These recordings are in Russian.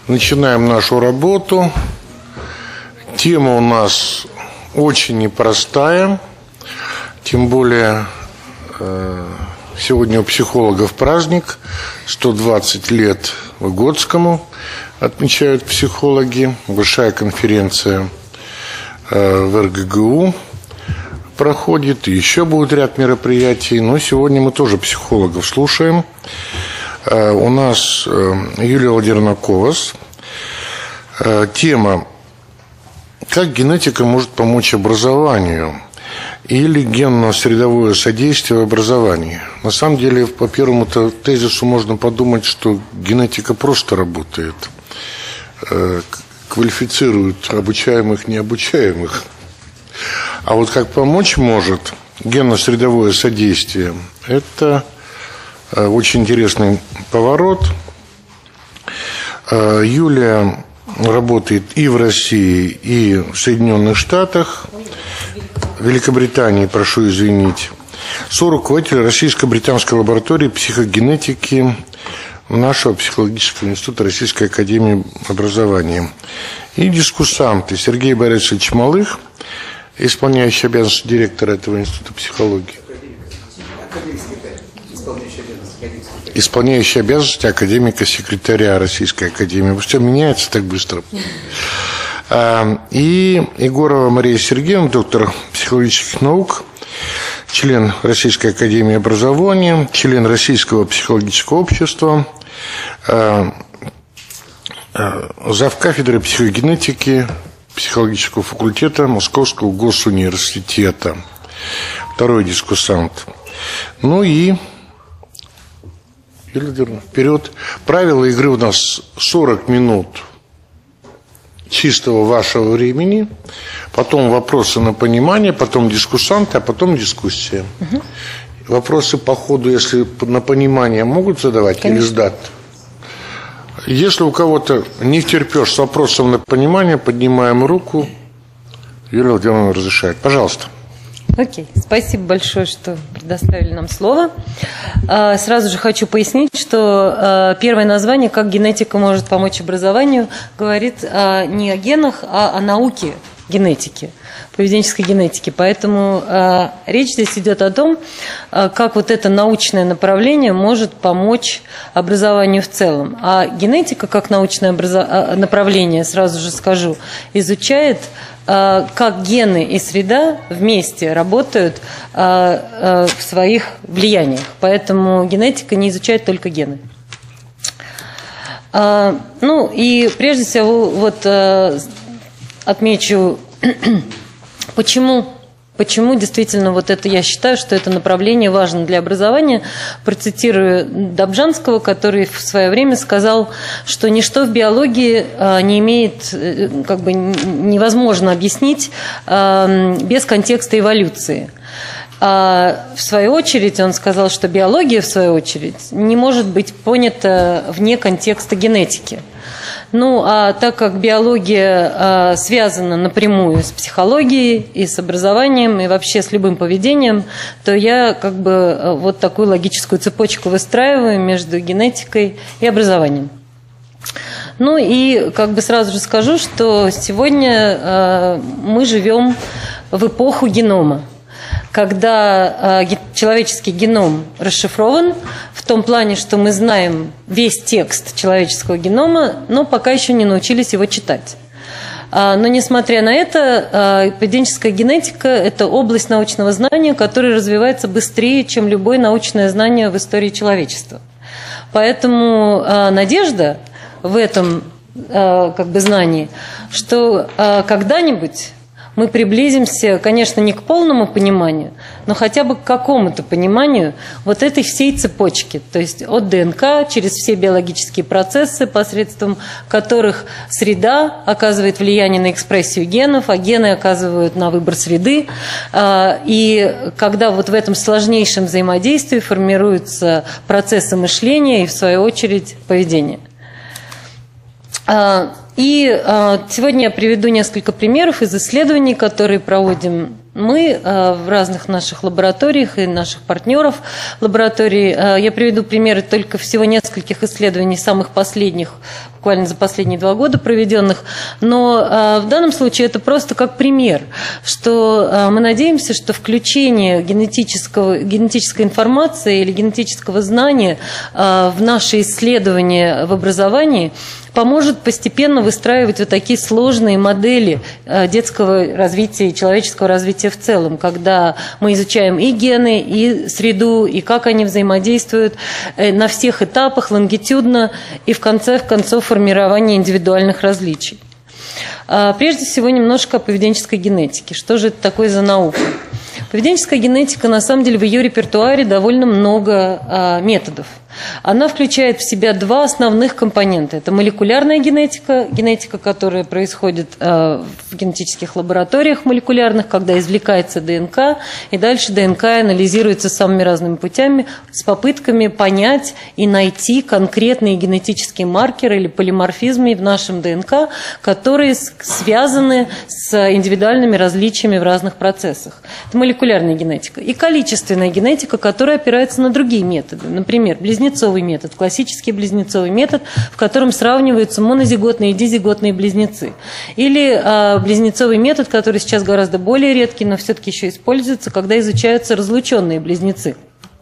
Начинаем нашу работу. Тема у нас очень непростая, тем более сегодня у психологов праздник, 120 лет Выготскому отмечают психологи, большая конференция в РГГУ проходит, и еще будет ряд мероприятий, но сегодня мы тоже психологов слушаем. У нас Юлия Владимировна Ковас. Тема: как генетика может помочь образованию или генно-средовое содействие в образовании. На самом деле, по первому тезису можно подумать, что генетика просто работает, квалифицирует обучаемых, необучаемых. А вот как помочь может генно-средовое содействие, это очень интересный поворот. Юлия работает и в России, и в Соединенных Штатах, Великобритании, прошу извинить. Соруководитель Российско-британской лаборатории психогенетики нашего психологического института Российской академии образования. И дискуссанты: Сергей Борисович Малых, исполняющий обязанности директора этого института психологии. Исполняющий обязанности академика-секретаря Российской академии. Все меняется так быстро. И Егорова Мария Сергеевна, доктор психологических наук, член Российской академии образования, член Российского психологического общества, завкафедры психогенетики психологического факультета Московского госуниверситета. Второй дискуссант. Ну и вперед. Правила игры у нас 40 минут чистого вашего времени, потом вопросы на понимание, потом дискуссанты, а потом дискуссия. Угу. Вопросы по ходу, если на понимание, могут задавать? Конечно. Или сдать? Если у кого-то не втерпешь с вопросом на понимание, поднимаем руку. Юлия Владимировна разрешает. Пожалуйста. Окей, спасибо большое, что предоставили нам слово. Сразу же хочу пояснить, что первое название «Как генетика может помочь образованию» говорит не о генах, а о науке генетики, поведенческой генетики. Поэтому речь здесь идет о том, как вот это научное направление может помочь образованию в целом. А генетика, как научное направление, сразу же скажу, изучает, как гены и среда вместе работают в своих влияниях. Поэтому генетика не изучает только гены. Ну и прежде всего вот отмечу, почему действительно вот это, я считаю, что это направление важно для образования. Процитирую Добжанского, который в свое время сказал, что ничто в биологии не имеет, как бы невозможно объяснить без контекста эволюции. А в свою очередь он сказал, что биология, в свою очередь, не может быть понята вне контекста генетики. Ну, а так как биология связана напрямую с психологией и с образованием, и вообще с любым поведением, то я как бы вот такую логическую цепочку выстраиваю между генетикой и образованием. Ну и как бы сразу же скажу, что сегодня мы живем в эпоху генома, когда человеческий геном расшифрован в том плане, что мы знаем весь текст человеческого генома, но пока еще не научились его читать. Но несмотря на это, поведенческая генетика – это область научного знания, которая развивается быстрее, чем любое научное знание в истории человечества. Поэтому надежда в этом как бы знании, что когда-нибудь мы приблизимся, конечно, не к полному пониманию, но хотя бы к какому-то пониманию вот этой всей цепочки, то есть от ДНК через все биологические процессы, посредством которых среда оказывает влияние на экспрессию генов, а гены оказывают на выбор среды. И когда вот в этом сложнейшем взаимодействии формируются процессы мышления и, в свою очередь, поведения. И сегодня я приведу несколько примеров из исследований, которые проводим мы в разных наших лабораториях и наших партнеров лабораторий. Я приведу примеры только всего нескольких исследований, самых последних, буквально за последние 2 года проведенных, но в данном случае это просто как пример, что мы надеемся, что включение генетической информации или генетического знания в наши исследования в образовании поможет постепенно выстраивать вот такие сложные модели детского развития и человеческого развития в целом, когда мы изучаем и гены, и среду, и как они взаимодействуют на всех этапах, лонгитюдно, и в конце концов формирование индивидуальных различий. Прежде всего, немножко о поведенческой генетике. Что же это такое за наука? Поведенческая генетика, на самом деле, в ее репертуаре довольно много методов. Она включает в себя 2 основных компонента. Это молекулярная генетика, генетика, которая происходит в генетических лабораториях молекулярных, когда извлекается ДНК, и дальше ДНК анализируется самыми разными путями с попытками понять и найти конкретные генетические маркеры или полиморфизмы в нашем ДНК, которые связаны с индивидуальными различиями в разных процессах. Это молекулярная генетика. И количественная генетика, которая опирается на другие методы. Например, близнецовый метод, классический близнецовый метод, в котором сравниваются монозиготные и дизиготные близнецы. Или близнецовый метод, который сейчас гораздо более редкий, но все-таки еще используется, когда изучаются разлученные близнецы.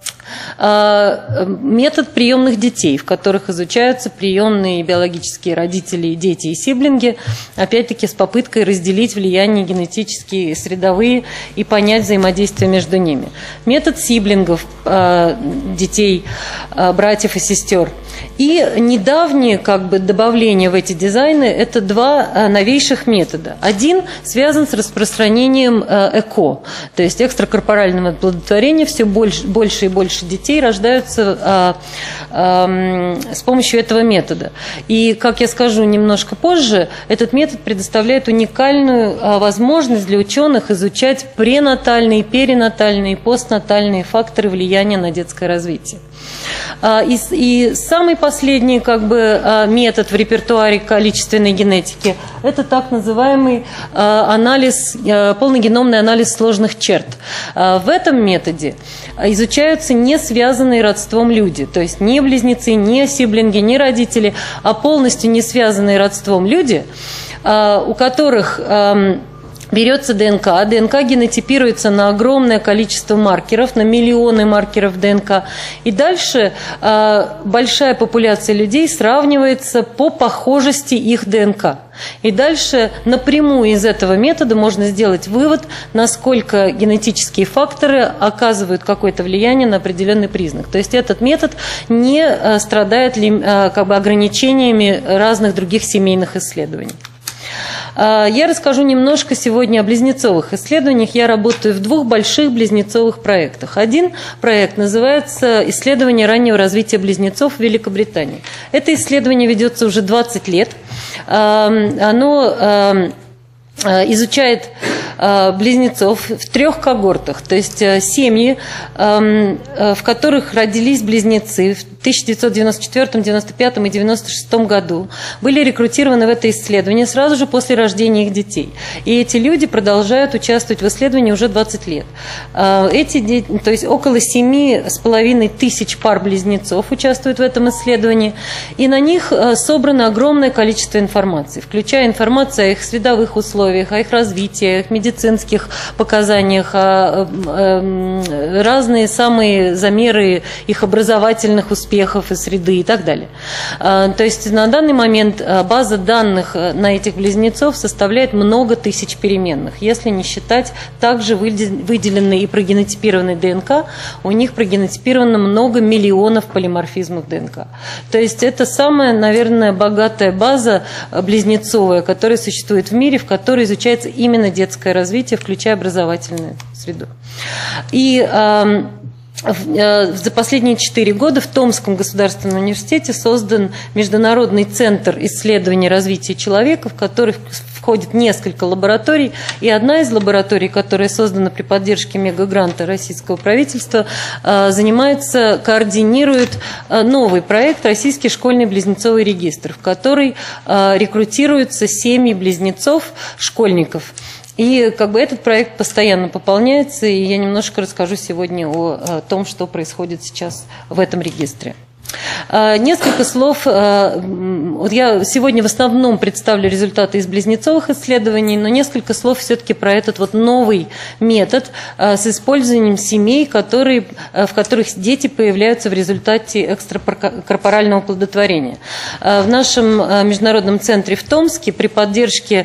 Метод приемных детей, в которых изучаются приемные биологические родители, дети и сиблинги, опять-таки с попыткой разделить влияние генетические, средовые и понять взаимодействие между ними. Метод сиблингов, детей, братьев и сестер. И недавнее добавление в эти дизайны – это 2 новейших метода. Один связан с распространением ЭКО, то есть экстракорпорального оплодотворения. Все больше и больше детей рождаются с помощью этого метода. И, как я скажу немножко позже, этот метод предоставляет уникальную возможность для ученых изучать пренатальные, перинатальные и постнатальные факторы влияния на детское развитие. И самый последний метод в репертуаре количественной генетики – это так называемый полногеномный анализ сложных черт. В этом методе изучаются не связанные родством люди, то есть не близнецы, не сиблинги, не родители, а полностью не связанные родством люди, у которых берется ДНК, ДНК генотипируется на огромное количество маркеров, на миллионы маркеров ДНК. И дальше большая популяция людей сравнивается по похожести их ДНК. И дальше напрямую из этого метода можно сделать вывод, насколько генетические факторы оказывают какое-то влияние на определенный признак. То есть этот метод не страдает ограничениями разных других семейных исследований. Я расскажу немножко сегодня о близнецовых исследованиях. Я работаю в 2 больших близнецовых проектах. Один проект называется «Исследование раннего развития близнецов в Великобритании». Это исследование ведется уже 20 лет. Оно изучает близнецов в 3 когортах, то есть семьи, в которых родились близнецы в 1994, 1995 и 1996 году, были рекрутированы в это исследование сразу же после рождения их детей. И эти люди продолжают участвовать в исследовании уже 20 лет. То есть около 7,5 тысяч пар близнецов участвуют в этом исследовании, и на них собрано огромное количество информации, включая информацию о их средовых условиях, о их развитии, о их медицинских показаниях, разные самые замеры их образовательных успехов и среды и так далее. То есть на данный момент база данных на этих близнецов составляет много тысяч переменных. Если не считать также выделенной и прогенотипированной ДНК, у них прогенотипировано много миллионов полиморфизмов ДНК. То есть это самая, наверное, богатая база близнецовая, которая существует в мире, в которой изучается именно детское развитие, включая образовательную среду. И за последние 4 года в Томском государственном университете создан Международный центр исследования развития человека, в который входит несколько лабораторий. И одна из лабораторий, которая создана при поддержке мегагранта российского правительства, координирует новый проект «Российский школьный близнецовый регистр», в который рекрутируются семьи близнецов, школьников. И этот проект постоянно пополняется, и я немножко расскажу сегодня о том, что происходит сейчас в этом регистре. Несколько слов. Вот я сегодня в основном представлю результаты из близнецовых исследований, но несколько слов все-таки про этот вот новый метод с использованием семей, в которых дети появляются в результате экстракорпорального оплодотворения. В нашем международном центре в Томске при поддержке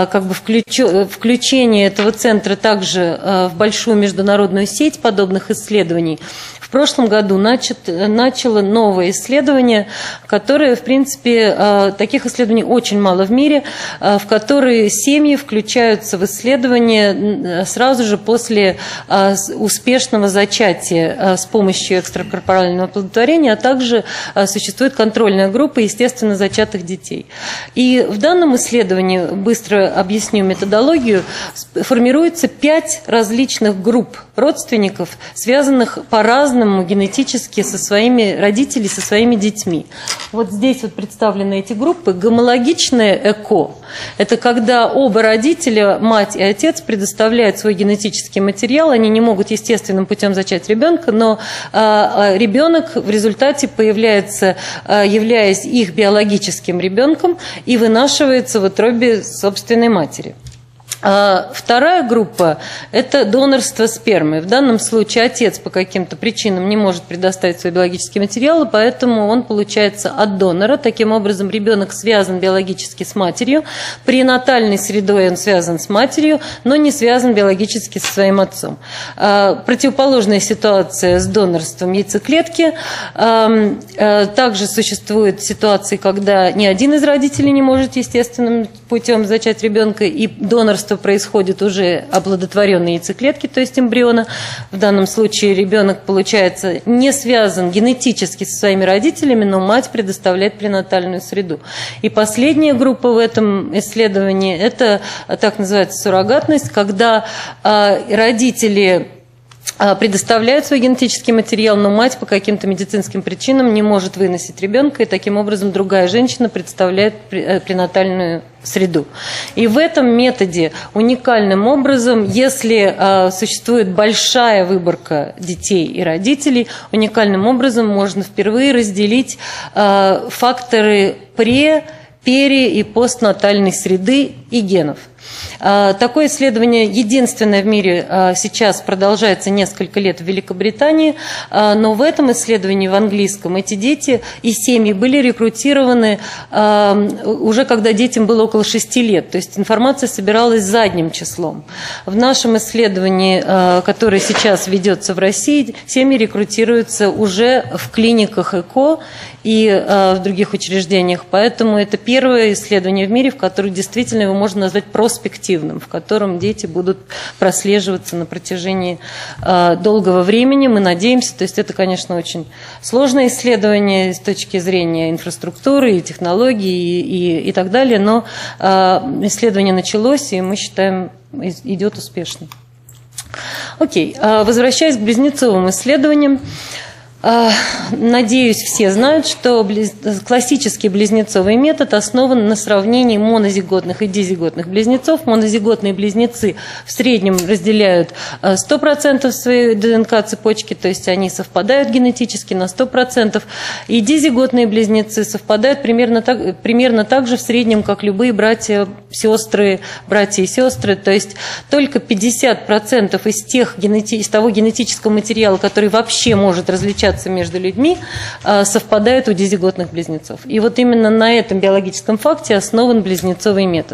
включения этого центра также в большую международную сеть подобных исследований в прошлом году начало новое исследование, которое, в принципе, таких исследований очень мало в мире, в которые семьи включаются в исследование сразу же после успешного зачатия с помощью экстракорпорального оплодотворения, а также существует контрольная группа естественно зачатых детей. И в данном исследовании, быстро объясню методологию, формируется 5 различных групп родственников, связанных по-разному генетически со своими родителями, со своими детьми. Вот здесь вот представлены эти группы. Гомологичное ЭКО – это когда оба родителя, мать и отец, предоставляют свой генетический материал, они не могут естественным путем зачать ребенка, но ребенок в результате появляется, являясь их биологическим ребенком, и вынашивается в утробе собственной матери. Вторая группа – это донорство спермы. В данном случае отец по каким-то причинам не может предоставить свой биологический материал, поэтому он получается от донора. Таким образом, ребенок связан биологически с матерью. Пренатальной средой он связан с матерью, но не связан биологически со своим отцом. Противоположная ситуация с донорством яйцеклетки. Также существуют ситуации, когда ни один из родителей не может естественным путем зачать ребенка, и донорство происходит уже оплодотворенной яйцеклетки, то есть эмбриона. В данном случае ребенок, получается, не связан генетически со своими родителями, но мать предоставляет пренатальную среду. И последняя группа в этом исследовании – это так называется суррогатность, когда родители предоставляют свой генетический материал, но мать по каким-то медицинским причинам не может выносить ребенка, и таким образом другая женщина представляет пренатальную среду. И в этом методе уникальным образом, если существует большая выборка детей и родителей, уникальным образом можно впервые разделить факторы пере- и постнатальной среды и генов. Такое исследование единственное в мире сейчас продолжается несколько лет в Великобритании, но в этом исследовании в английском эти дети и семьи были рекрутированы уже когда детям было около 6 лет, то есть информация собиралась задним числом. В нашем исследовании, которое сейчас ведется в России, семьи рекрутируются уже в клиниках ЭКО и в других учреждениях, поэтому это первое исследование в мире, в котором действительно его можно назвать проспективным, в котором дети будут прослеживаться на протяжении долгого времени, мы надеемся. То есть это, конечно, очень сложное исследование с точки зрения инфраструктуры и технологий и так далее, но исследование началось, и мы считаем, идет успешно. Окей, возвращаясь к близнецовым исследованиям, надеюсь, все знают, что классический близнецовый метод основан на сравнении монозиготных и дизиготных близнецов. Монозиготные близнецы в среднем разделяют 100% своей ДНК-цепочки, то есть они совпадают генетически на 100%, и дизиготные близнецы совпадают примерно так же в среднем, как любые братья и сестры, то есть только 50% из того генетического материала, который вообще может различаться между людьми, совпадают у дизиготных близнецов. И вот именно на этом биологическом факте основан близнецовый метод.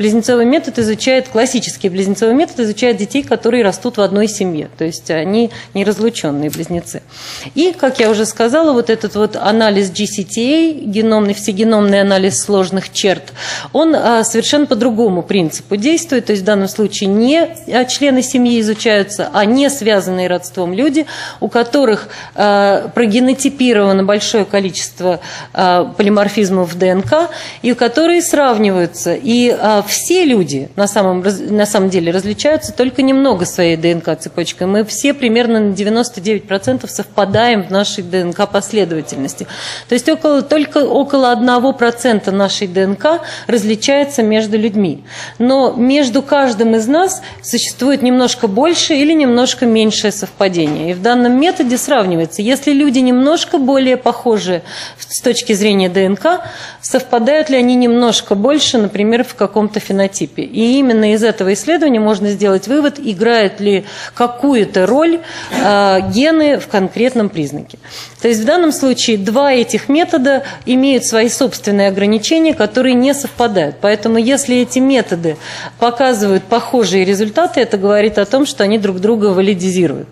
Классический близнецовый метод изучает детей, которые растут в одной семье, то есть они неразлученные близнецы. И, как я уже сказала, вот этот вот анализ GCTA, всегеномный анализ сложных черт, он совершенно по другому принципу действует, то есть в данном случае не члены семьи изучаются, а не связанные родством люди, у которых прогенотипировано большое количество полиморфизмов в ДНК, и которые сравниваются. И все люди на самом деле различаются только немного своей ДНК-цепочкой. Мы все примерно на 99% совпадаем в нашей ДНК-последовательности. То есть только около 1% нашей ДНК различается между людьми. Но между каждым из нас существует немножко больше или немножко меньшее совпадение. И в данном методе сравнивается. Если люди немножко более похожи с точки зрения ДНК, совпадают ли они немножко больше, например, в каком-то фенотипе. И именно из этого исследования можно сделать вывод, играют ли какую-то роль гены в конкретном признаке. То есть в данном случае два этих метода имеют свои собственные ограничения, которые не совпадают. Поэтому если эти методы показывают похожие результаты, это говорит о том, что они друг друга валидизируют.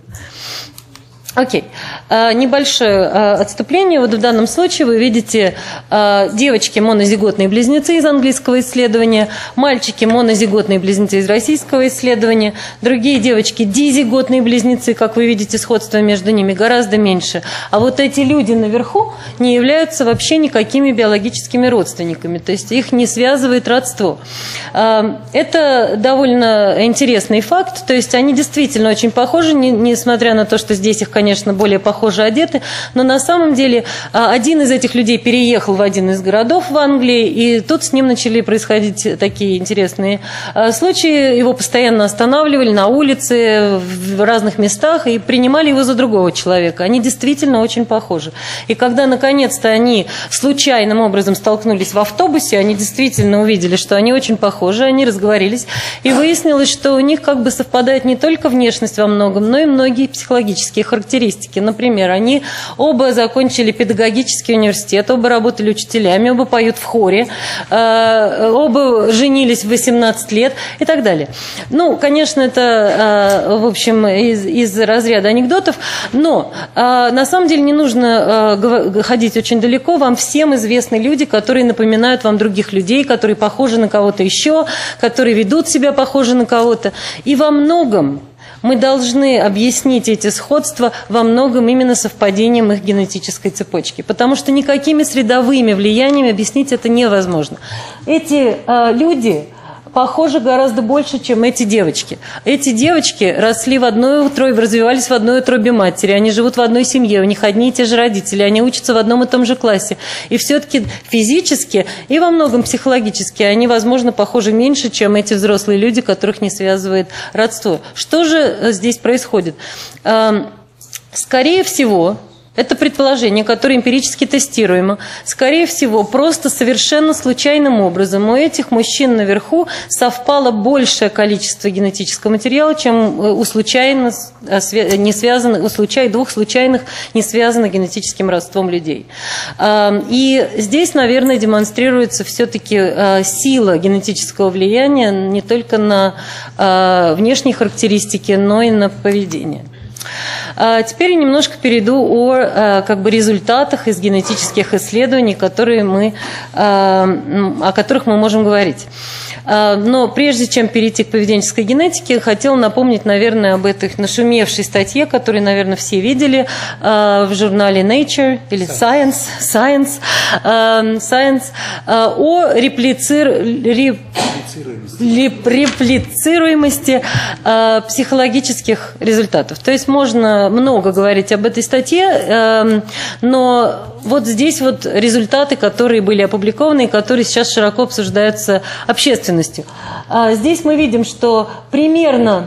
Окей. Небольшое отступление. Вот в данном случае вы видите девочки монозиготные близнецы из английского исследования, мальчики монозиготные близнецы из российского исследования, другие девочки дизиготные близнецы, как вы видите, сходство между ними гораздо меньше. А вот эти люди наверху не являются вообще никакими биологическими родственниками, то есть их не связывает родство. Это довольно интересный факт, то есть они действительно очень похожи, несмотря на то, что здесь их, конечно, более похоже одеты, но на самом деле один из этих людей переехал в один из городов в Англии, и тут с ним начали происходить такие интересные случаи. Его постоянно останавливали на улице, в разных местах, и принимали его за другого человека. Они действительно очень похожи. И когда, наконец-то, они случайным образом столкнулись в автобусе, они действительно увидели, что они очень похожи, они разговорились, и выяснилось, что у них как бы совпадает не только внешность во многом, но и многие психологические характеристики. Например, они оба закончили педагогический университет, оба работали учителями, оба поют в хоре, оба женились в 18 лет и так далее. Ну, конечно, это, в общем, из разряда анекдотов, но на самом деле не нужно ходить очень далеко. Вам всем известны люди, которые напоминают вам других людей, которые похожи на кого-то еще, которые ведут себя похоже на кого-то. И во многом мы должны объяснить эти сходства во многом именно совпадением их генетической цепочки, потому что никакими средовыми влияниями объяснить это невозможно. Эти люди похожи гораздо больше, чем эти девочки. Эти девочки росли в одной утробе, развивались в одной утробе матери, они живут в одной семье, у них одни и те же родители, они учатся в одном и том же классе. И все-таки физически и во многом психологически они, возможно, похожи меньше, чем эти взрослые люди, которых не связывает родство. Что же здесь происходит? Скорее всего, это предположение, которое эмпирически тестируемо. Скорее всего, просто совершенно случайным образом у этих мужчин наверху совпало большее количество генетического материала, чем у случайно не связанных, двух случайных, не связанных генетическим родством людей. И здесь, наверное, демонстрируется все-таки сила генетического влияния не только на внешние характеристики, но и на поведение. Теперь я немножко перейду о результатах из генетических исследований, о которых мы можем говорить. Но прежде чем перейти к поведенческой генетике, хотела напомнить, наверное, об этой нашумевшей статье, которую, наверное, все видели в журнале Nature или Science о реплицируемости психологических результатов. То есть можно много говорить об этой статье, но вот здесь вот результаты, которые были опубликованы и которые сейчас широко обсуждаются общественностью. Здесь мы видим, что примерно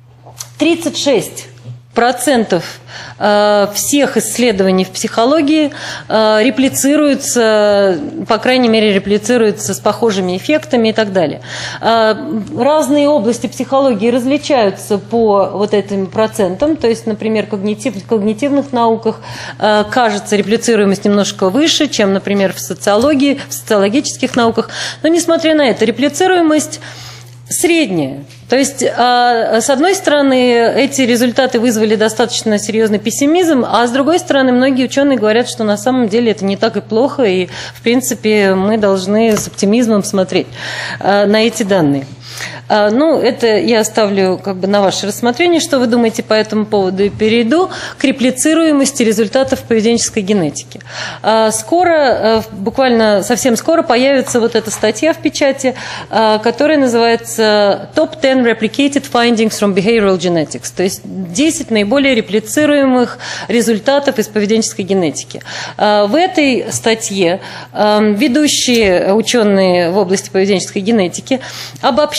36% всех исследований в психологии реплицируются, по крайней мере, реплицируются с похожими эффектами и так далее. Разные области психологии различаются по вот этим процентам, то есть, например, в когнитивных науках кажется реплицируемость немножко выше, чем, например, в социологии, в социологических науках, но, несмотря на это, реплицируемость средняя. То есть, с одной стороны, эти результаты вызвали достаточно серьезный пессимизм, а с другой стороны, многие ученые говорят, что на самом деле это не так и плохо, и, в принципе, мы должны с оптимизмом смотреть на эти данные. Ну, это я оставлю на ваше рассмотрение, что вы думаете по этому поводу, и перейду к реплицируемости результатов поведенческой генетики. Скоро, буквально совсем скоро, появится вот эта статья в печати, которая называется «Top 10 Replicated Findings from Behavioral Genetics», то есть 10 наиболее реплицируемых результатов из поведенческой генетики. В этой статье ведущие ученые в области поведенческой генетики обобщают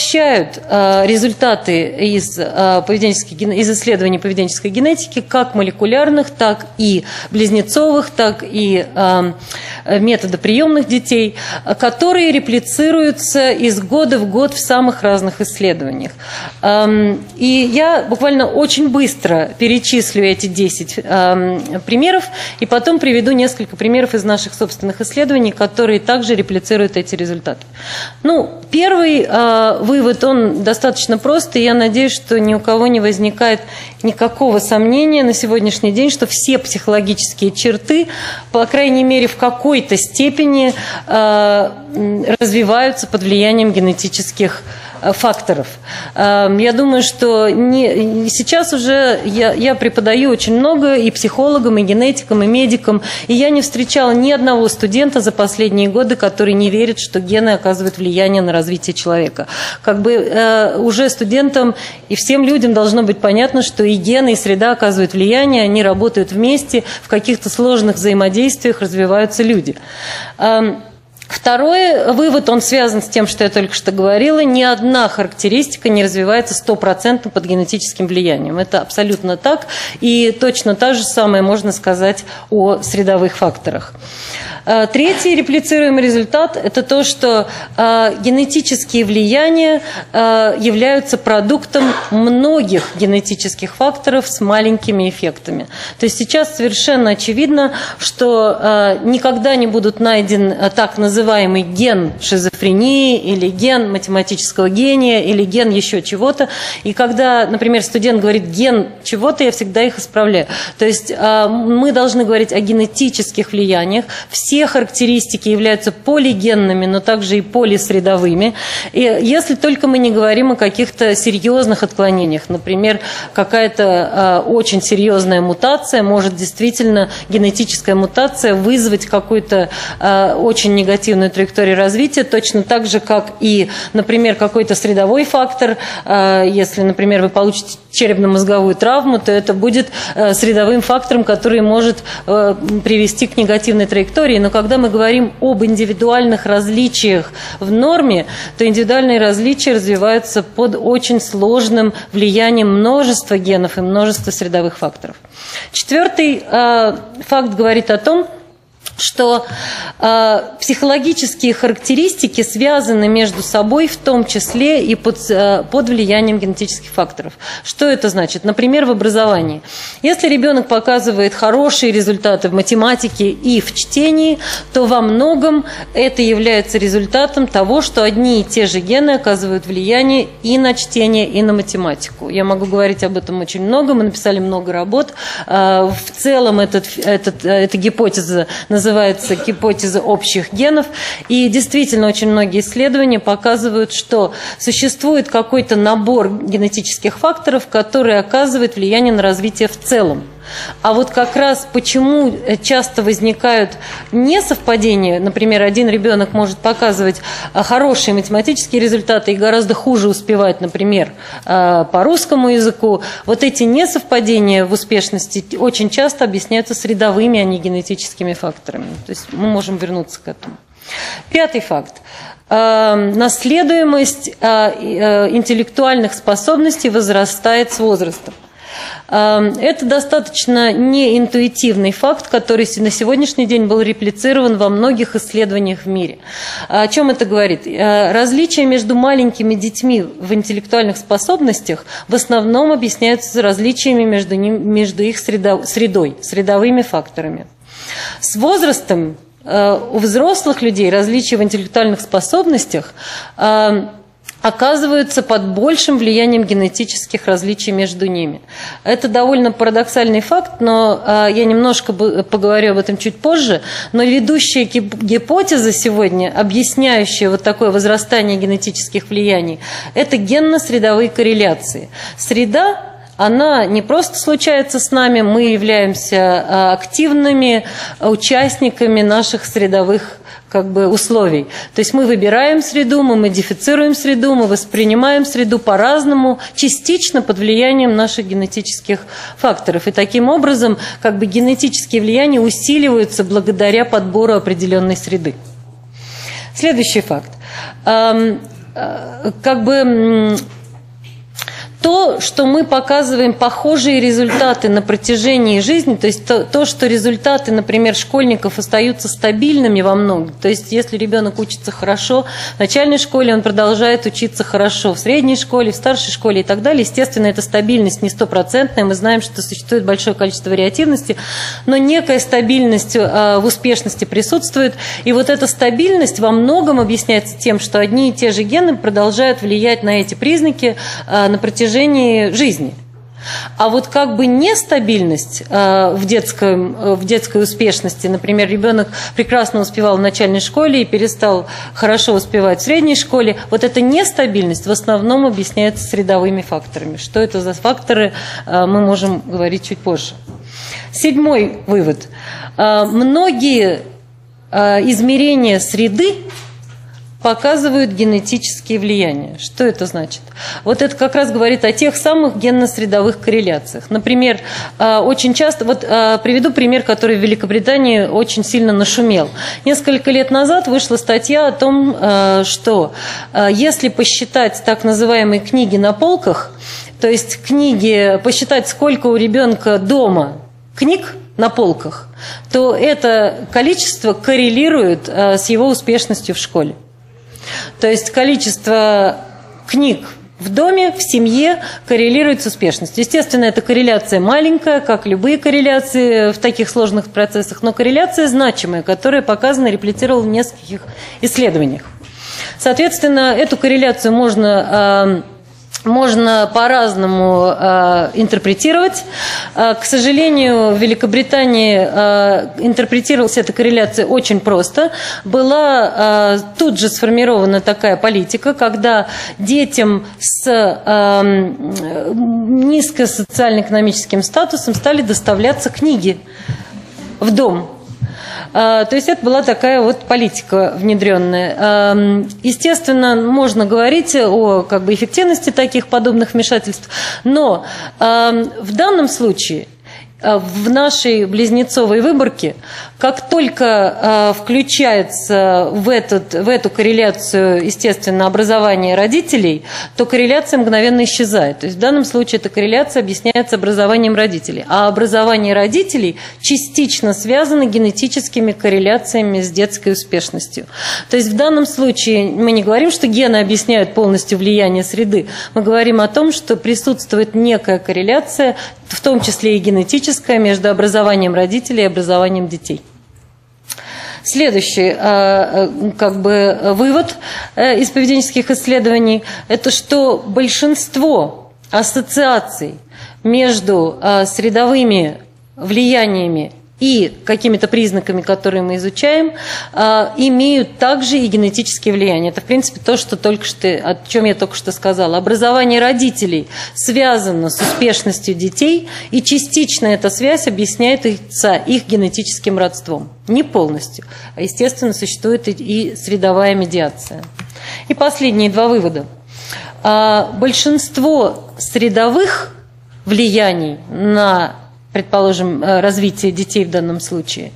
обобщают результаты из исследований поведенческой генетики, как молекулярных, так и близнецовых, так и методоприемных детей, которые реплицируются из года в год в самых разных исследованиях. И я буквально очень быстро перечислю эти 10 примеров, и потом приведу несколько примеров из наших собственных исследований, которые также реплицируют эти результаты. Ну, первый вывод, он достаточно прост, и я надеюсь, что ни у кого не возникает никакого сомнения на сегодняшний день, что все психологические черты, по крайней мере, в какой-то степени развиваются под влиянием генетических факторов. Я думаю, что сейчас уже я преподаю очень много и психологам, и генетикам, и медикам, и я не встречала ни одного студента за последние годы, который не верит, что гены оказывают влияние на развитие человека. Как бы уже студентам и всем людям должно быть понятно, что и гены, и среда оказывают влияние, они работают вместе, в каких-то сложных взаимодействиях развиваются люди. Второй вывод, он связан с тем, что я только что говорила. Ни одна характеристика не развивается 100% под генетическим влиянием. Это абсолютно так. И точно то же самое можно сказать о средовых факторах. Третий реплицируемый результат – это то, что генетические влияния являются продуктом многих генетических факторов с маленькими эффектами. То есть сейчас совершенно очевидно, что никогда не будут найден так называемый ген шизофрении или ген математического гения или ген еще чего-то. И когда, например, студент говорит ген чего-то, я всегда их исправляю. То есть мы должны говорить о генетических влияниях. Все характеристики являются полигенными, но также и полисредовыми. И если только мы не говорим о каких-то серьезных отклонениях, например, какая-то очень серьезная мутация, может действительно генетическая мутация вызвать какую-то очень негативную траекторию развития, точно так же, как и, например, какой-то средовой фактор. Если, например, вы получите черепно-мозговую травму, то это будет средовым фактором, который может привести к негативной траектории. Но когда мы говорим об индивидуальных различиях в норме, то индивидуальные различия развиваются под очень сложным влиянием множества генов и множества средовых факторов. Четвертый факт говорит о том, что психологические характеристики связаны между собой, в том числе и под влиянием генетических факторов. Что это значит? Например, в образовании. Если ребенок показывает хорошие результаты в математике и в чтении, то во многом это является результатом того, что одни и те же гены оказывают влияние и на чтение, и на математику. Я могу говорить об этом очень много, мы написали много работ. В целом эта гипотеза называется гипотеза общих генов. И действительно очень многие исследования показывают, что существует какой-то набор генетических факторов, которые оказывают влияние на развитие в целом. А вот как раз почему часто возникают несовпадения, например, один ребенок может показывать хорошие математические результаты и гораздо хуже успевать, например, по русскому языку, вот эти несовпадения в успешности очень часто объясняются средовыми, а не генетическими факторами. То есть мы можем вернуться к этому. Пятый факт. Наследуемость интеллектуальных способностей возрастает с возрастом. Это достаточно неинтуитивный факт, который на сегодняшний день был реплицирован во многих исследованиях в мире. О чем это говорит? Различия между маленькими детьми в интеллектуальных способностях в основном объясняются различиями между их средой, средовыми факторами. С возрастом у взрослых людей различия в интеллектуальных способностях оказываются под большим влиянием генетических различий между ними. Это довольно парадоксальный факт, но я немножко поговорю об этом чуть позже. Но ведущая гипотеза сегодня, объясняющая вот такое возрастание генетических влияний, это генно-средовые корреляции. Среда, она не просто случается с нами, мы являемся активными участниками наших средовых условий. То есть мы выбираем среду, мы модифицируем среду, мы воспринимаем среду по-разному, частично под влиянием наших генетических факторов. И таким образом генетические влияния усиливаются благодаря подбору определенной среды. Следующий факт. как бы то, что мы показываем похожие результаты на протяжении жизни, то есть то, что результаты, например, школьников остаются стабильными во многом, то есть если ребенок учится хорошо, в начальной школе он продолжает учиться хорошо, в средней школе, в старшей школе и так далее, естественно, эта стабильность не стопроцентная, мы знаем, что существует большое количество вариативности, но некая стабильность в успешности присутствует, и вот эта стабильность во многом объясняется тем, что одни и те же гены продолжают влиять на эти признаки на протяжении жизни. А вот как бы нестабильность в детской успешности, например, ребенок прекрасно успевал в начальной школе и перестал хорошо успевать в средней школе, вот эта нестабильность в основном объясняется средовыми факторами. Что это за факторы, мы можем говорить чуть позже. 7-й вывод. Многие измерения среды показывают генетические влияния. Что это значит? Вот это как раз говорит о тех самых генно-средовых корреляциях. Например, очень часто, вот приведу пример, который в Великобритании очень сильно нашумел. Несколько лет назад вышла статья о том, что если посчитать так называемые книги на полках, то есть книги, посчитать, сколько у ребенка дома книг на полках, то это количество коррелирует с его успешностью в школе. То есть количество книг в доме, в семье коррелирует с успешностью. Естественно, эта корреляция маленькая, как любые корреляции в таких сложных процессах, но корреляция значимая, которая показана и реплицирована в нескольких исследованиях. Соответственно, эту корреляцию можно по-разному интерпретировать. К сожалению, в Великобритании интерпретировалась эта корреляция очень просто. Была тут же сформирована такая политика, когда детям с низкосоциально-экономическим статусом стали доставляться книги в дом. То есть это была такая вот политика внедренная. Естественно, можно говорить о эффективности таких подобных вмешательств, но в данном случае в нашей близнецовой выборке, как только включается в эту корреляцию, естественно, образование родителей, то корреляция мгновенно исчезает. То есть в данном случае эта корреляция объясняется образованием родителей. А образование родителей частично связано генетическими корреляциями с детской успешностью. То есть в данном случае мы не говорим, что гены объясняют полностью влияние среды. Мы говорим о том, что присутствует некая корреляция, в том числе и генетическая, между образованием родителей и образованием детей. Следующий вывод из поведенческих исследований – это что большинство ассоциаций между средовыми влияниями и какими-то признаками, которые мы изучаем, имеют также и генетические влияния. Это, в принципе, то, о чем я только что сказала. Образование родителей связано с успешностью детей, и частично эта связь объясняется их генетическим родством. Не полностью, а, естественно, существует и средовая медиация. И последние 2 вывода. Большинство средовых влияний на, предположим, развитие детей в данном случае.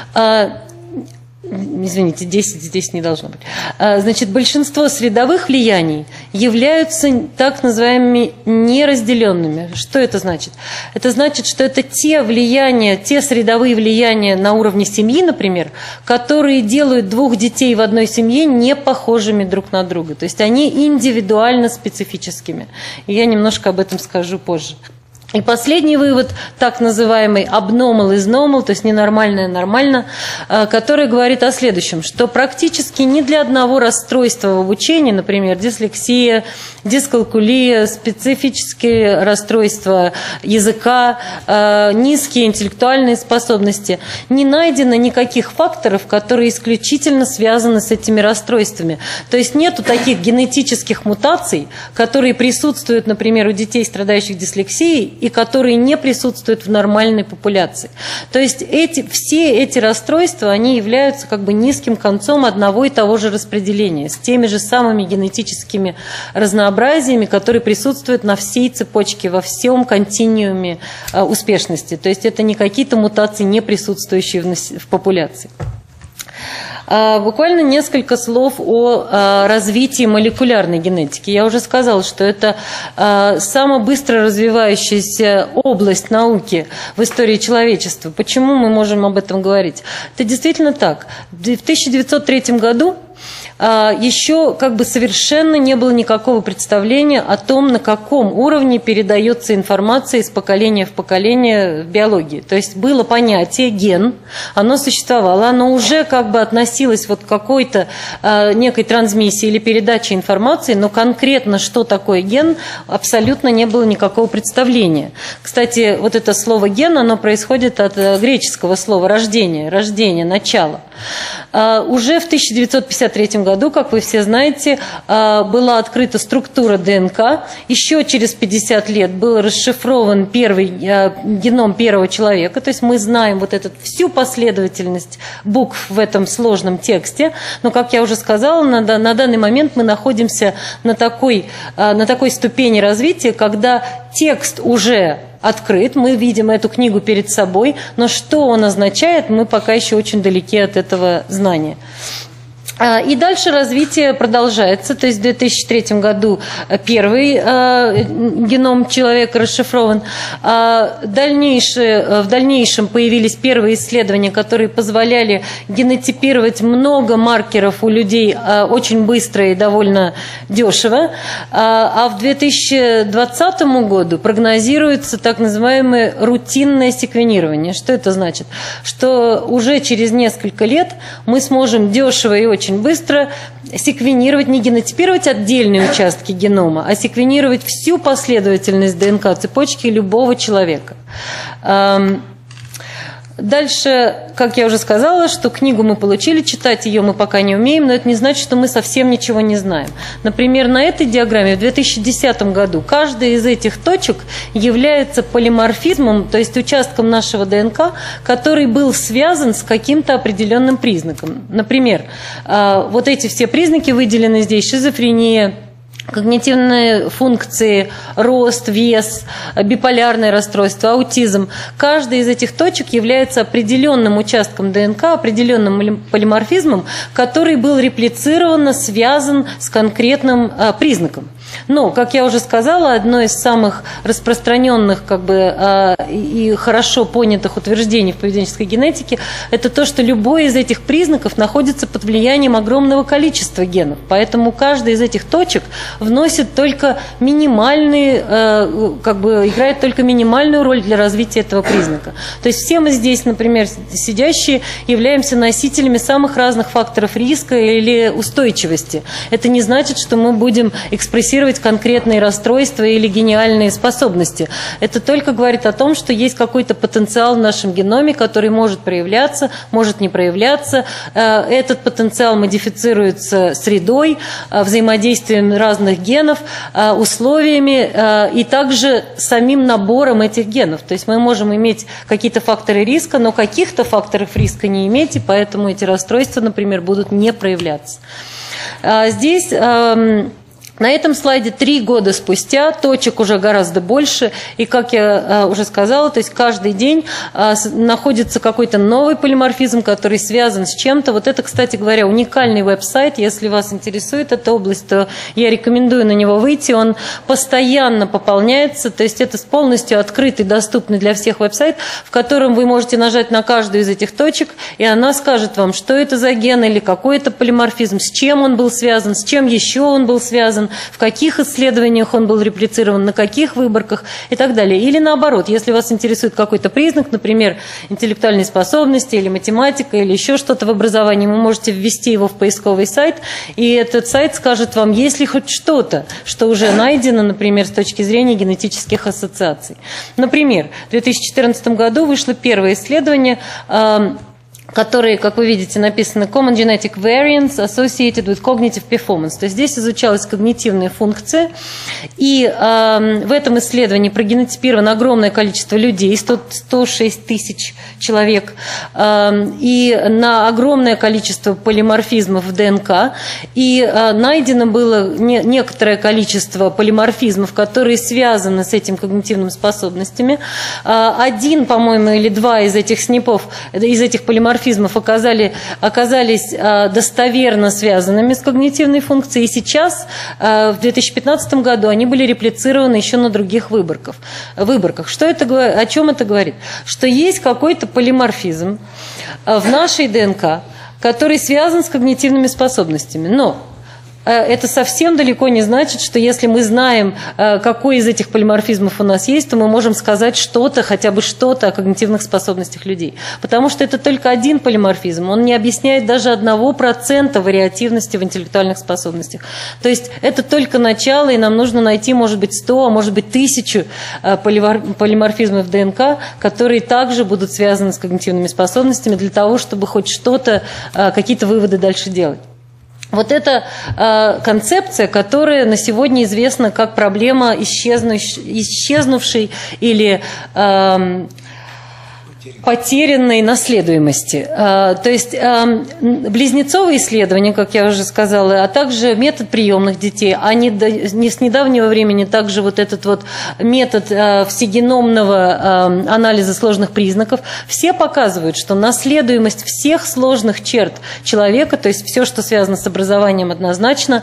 Извините, 10 здесь не должно быть. Значит, большинство средовых влияний являются так называемыми неразделенными. Что это значит? Это значит, что это те средовые влияния на уровне семьи, например, которые делают 2 детей в одной семье не похожими друг на друга. То есть они индивидуально специфическими. И я немножко об этом скажу позже. И последний вывод, так называемый abnormal is normal, то есть ненормальное нормально, который говорит о следующем, что практически ни для одного расстройства в обучении, например, дислексия, дискалкулия, специфические расстройства языка, низкие интеллектуальные способности, не найдено никаких факторов, которые исключительно связаны с этими расстройствами. То есть нету таких генетических мутаций, которые присутствуют, например, у детей, страдающих дислексией, и которые не присутствуют в нормальной популяции. То есть все эти расстройства, они являются низким концом одного и того же распределения, с теми же самыми генетическими разнообразиями, которые присутствуют на всей цепочке, во всем континууме успешности. То есть это не какие-то мутации, не присутствующие в популяции. Буквально несколько слов о развитии молекулярной генетики. Я уже сказала, что это самая быстро развивающаяся область науки в истории человечества. Почему мы можем об этом говорить? Это действительно так. В 1903 году еще как бы совершенно не было никакого представления о том, на каком уровне передается информация из поколения в поколение в биологии. То есть было понятие ген, оно существовало, оно уже как бы относилось вот к какой-то некой трансмиссии или передаче информации, но конкретно что такое ген, абсолютно не было никакого представления. Кстати, вот это слово ген, оно происходит от греческого слова рождение, начало. Уже в 1953 году, как вы все знаете, была открыта структура ДНК. Еще через 50 лет был расшифрован первый геном первого человека. То есть мы знаем вот эту всю последовательность букв в этом сложном тексте. Но, как я уже сказала, на данный момент мы находимся на такой ступени развития, когда текст уже открыт, мы видим эту книгу перед собой, но что он означает, мы пока еще очень далеки от этого знания. И дальше развитие продолжается, то есть в 2003 году первый геном человека расшифрован. В дальнейшем появились первые исследования, которые позволяли генотипировать много маркеров у людей очень быстро и довольно дешево. А в 2020 году прогнозируется так называемое рутинное секвенирование. Что это значит? Что уже через несколько лет мы сможем дешево и очень быстро секвенировать, не генотипировать отдельные участки генома, а секвенировать всю последовательность ДНК-цепочки любого человека. Дальше, как я уже сказала, что книгу мы получили, читать ее мы пока не умеем, но это не значит, что мы совсем ничего не знаем. Например, на этой диаграмме в 2010 году каждая из этих точек является полиморфизмом, то есть участком нашего ДНК, который был связан с каким-то определенным признаком. Например, вот эти все признаки выделены здесь: шизофрения, когнитивные функции, рост, вес, биполярное расстройство, аутизм. Каждая из этих точек является определенным участком ДНК, определенным полиморфизмом, который был реплицированно связан с конкретным признаком. Но, как я уже сказала, одно из самых распространенных и хорошо понятых утверждений в поведенческой генетике – это то, что любой из этих признаков находится под влиянием огромного количества генов. Поэтому каждая из этих точек вносит только играет только минимальную роль для развития этого признака. То есть все мы здесь, например, сидящие, являемся носителями самых разных факторов риска или устойчивости. Это не значит, что мы будем экспрессировать конкретные расстройства или гениальные способности. Это только говорит о том, что есть какой-то потенциал в нашем геноме, который может проявляться, может не проявляться. Этот потенциал модифицируется средой, взаимодействием разных генов, условиями и также самим набором этих генов. То есть мы можем иметь какие-то факторы риска, но каких-то факторов риска не иметь, и поэтому эти расстройства, например, будут не проявляться. Здесь На этом слайде 3 года спустя точек уже гораздо больше, и, как я уже сказала, то есть каждый день находится какой-то новый полиморфизм, который связан с чем-то. Вот это, кстати говоря, уникальный веб-сайт. Если вас интересует эта область, то я рекомендую на него выйти. Он постоянно пополняется, то есть это полностью открытый, доступный для всех веб-сайт, в котором вы можете нажать на каждую из этих точек, и она скажет вам, что это за ген или какой это полиморфизм, с чем он был связан, с чем еще он был связан, в каких исследованиях он был реплицирован, на каких выборках и так далее. Или наоборот, если вас интересует какой-то признак, например, интеллектуальные способности или математика, или еще что-то в образовании, вы можете ввести его в поисковый сайт, и этот сайт скажет вам, есть ли хоть что-то, что уже найдено, например, с точки зрения генетических ассоциаций. Например, в 2014 году вышло первое исследование, которые, как вы видите, написано Common Genetic Variants Associated with Cognitive Performance. То есть здесь изучалась когнитивная функция, и в этом исследовании прогенотипировано огромное количество людей, 106 тысяч человек, и на огромное количество полиморфизмов в ДНК, и найдено было некоторое количество полиморфизмов, которые связаны с этими когнитивными способностями. Один, по-моему, или два из этих СНПов, из этих полиморфизмов полиморфизмов оказались достоверно связанными с когнитивной функцией, и сейчас, в 2015 году, они были реплицированы еще на других выборках. Что это, о чем это говорит? Что есть какой-то полиморфизм в нашей ДНК, который связан с когнитивными способностями. Но это совсем далеко не значит, что если мы знаем, какой из этих полиморфизмов у нас есть, то мы можем сказать что-то, хотя бы что-то о когнитивных способностях людей. Потому что это только один полиморфизм, он не объясняет даже 1% вариативности в интеллектуальных способностях. То есть это только начало, и нам нужно найти, может быть, 100, а может быть, 1000 полиморфизмов ДНК, которые также будут связаны с когнитивными способностями для того, чтобы хоть что-то, какие-то выводы дальше делать. Вот это концепция, которая на сегодня известна как проблема исчезнувшей или потерянной наследуемости. То есть близнецовые исследования, как я уже сказала, а также метод приемных детей, они с недавнего времени также вот этот вот метод всегеномного анализа сложных признаков, все показывают, что наследуемость всех сложных черт человека, то есть все, что связано с образованием однозначно,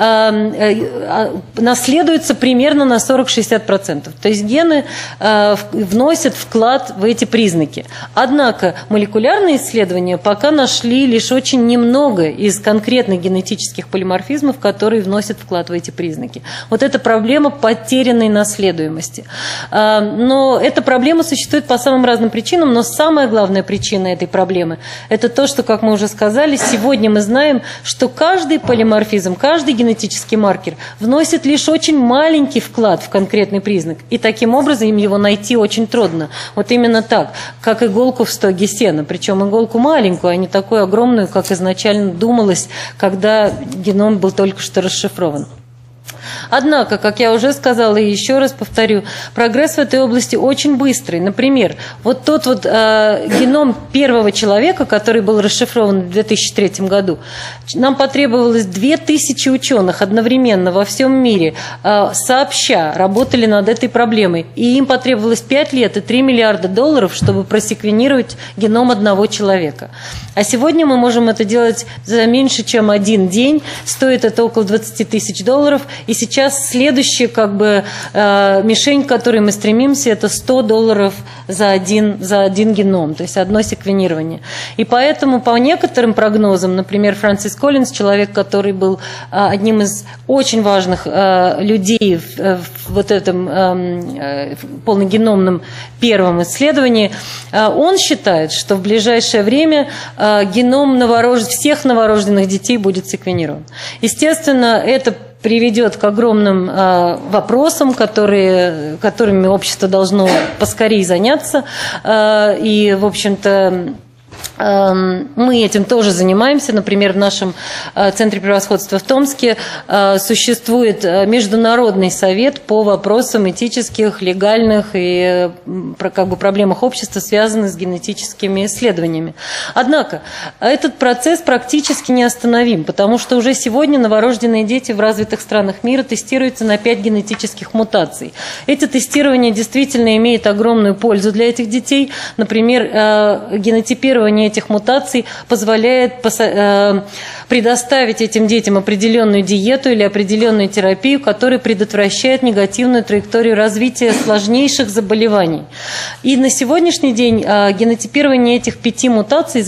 наследуется примерно на 40-60%. То есть гены вносят вклад в эти признаки. Однако молекулярные исследования пока нашли лишь очень немного из конкретных генетических полиморфизмов, которые вносят вклад в эти признаки. Вот это проблема потерянной наследуемости. Но эта проблема существует по самым разным причинам, но самая главная причина этой проблемы – это то, что, как мы уже сказали, сегодня мы знаем, что каждый полиморфизм, каждый генетический маркер вносит лишь очень маленький вклад в конкретный признак, и таким образом им его найти очень трудно. Вот именно так, как иголку в стоге сена, причем иголку маленькую, а не такую огромную, как изначально думалось, когда геном был только что расшифрован. Однако, как я уже сказала и еще раз повторю, прогресс в этой области очень быстрый. Например, вот тот вот геном первого человека, который был расшифрован в 2003 году, нам потребовалось 2000 ученых одновременно во всем мире, сообща, работали над этой проблемой. И им потребовалось 5 лет и $3 миллиарда, чтобы просеквенировать геном одного человека. А сегодня мы можем это делать за меньше, чем 1 день. Стоит это около $20 000. И сейчас следующая мишень, к которой мы стремимся, это $100 за один геном, то есть одно секвенирование. И поэтому по некоторым прогнозам, например, Фрэнсис Коллинз, человек, который был одним из очень важных людей в вот этом полногеномном первом исследовании, он считает, что в ближайшее время геном всех новорожденных детей будет секвенирован. Естественно, это приведет к огромным вопросам, которыми общество должно поскорее заняться. И, в общем-то, мы этим тоже занимаемся. Например, в нашем Центре превосходства в Томске существует международный совет по вопросам этических, легальных и проблемах общества, связанных с генетическими исследованиями. Однако этот процесс практически неостановим, потому что уже сегодня новорожденные дети в развитых странах мира тестируются на 5 генетических мутаций. Эти тестирования действительно имеют огромную пользу для этих детей. Например, генотипирование этих мутаций позволяет предоставить этим детям определенную диету или определенную терапию, которая предотвращает негативную траекторию развития сложнейших заболеваний. И на сегодняшний день генотипирование этих 5 мутаций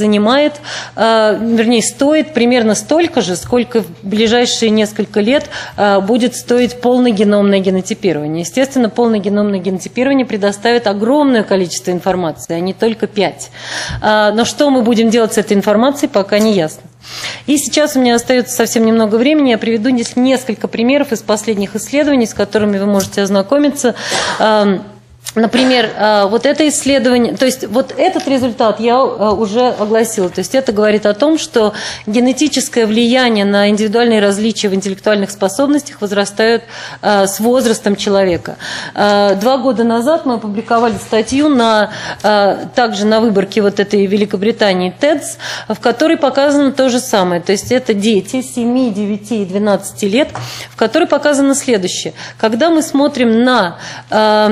стоит примерно столько же, сколько в ближайшие несколько лет будет стоить полногеномное генотипирование. Естественно, полногеномное генотипирование предоставит огромное количество информации, а не только 5. Но что мы будем делать с этой информацией, пока не ясно. И сейчас у меня остается совсем немного времени. Я приведу несколько примеров из последних исследований, с которыми вы можете ознакомиться. Например, вот это исследование, то есть вот этот результат я уже огласила. То есть это говорит о том, что генетическое влияние на индивидуальные различия в интеллектуальных способностях возрастают с возрастом человека. 2 года назад мы опубликовали статью также на выборке вот этой Великобритании TEDS, в которой показано то же самое. То есть это дети 7, 9 и 12 лет, в которой показано следующее. Когда мы смотрим на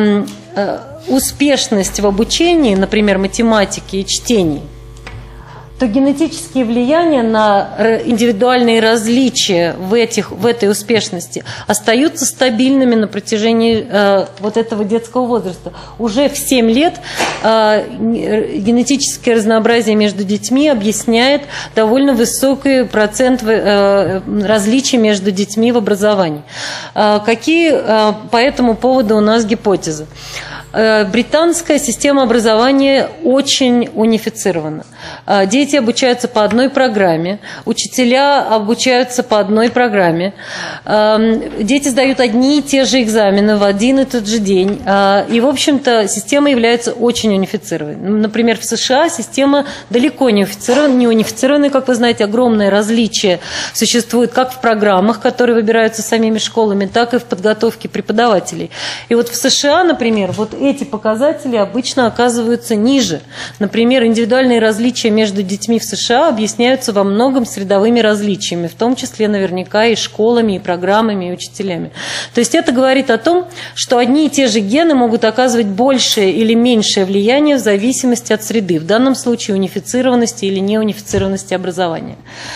успешность в обучении, например, математики и чтении, то генетические влияния на индивидуальные различия в этой успешности остаются стабильными на протяжении вот этого детского возраста. Уже в 7 лет генетическое разнообразие между детьми объясняет довольно высокий процент различий между детьми в образовании. Какие по этому поводу у нас гипотезы? Британская система образования очень унифицирована. Дети обучаются по одной программе, учителя обучаются по одной программе, дети сдают одни и те же экзамены в один и тот же день. И, в общем-то, система является очень унифицированной. Например, в США система далеко не унифицированная, как вы знаете, огромное различие существует как в программах, которые выбираются самими школами, так и в подготовке преподавателей. И вот в США, например, вот эти показатели обычно оказываются ниже. Например, индивидуальные различия между детьми в США объясняются во многом средовыми различиями, в том числе наверняка и школами, и программами, и учителями. То есть это говорит о том, что одни и те же гены могут оказывать большее или меньшее влияние в зависимости от среды, в данном случае унифицированности или неунифицированности образования.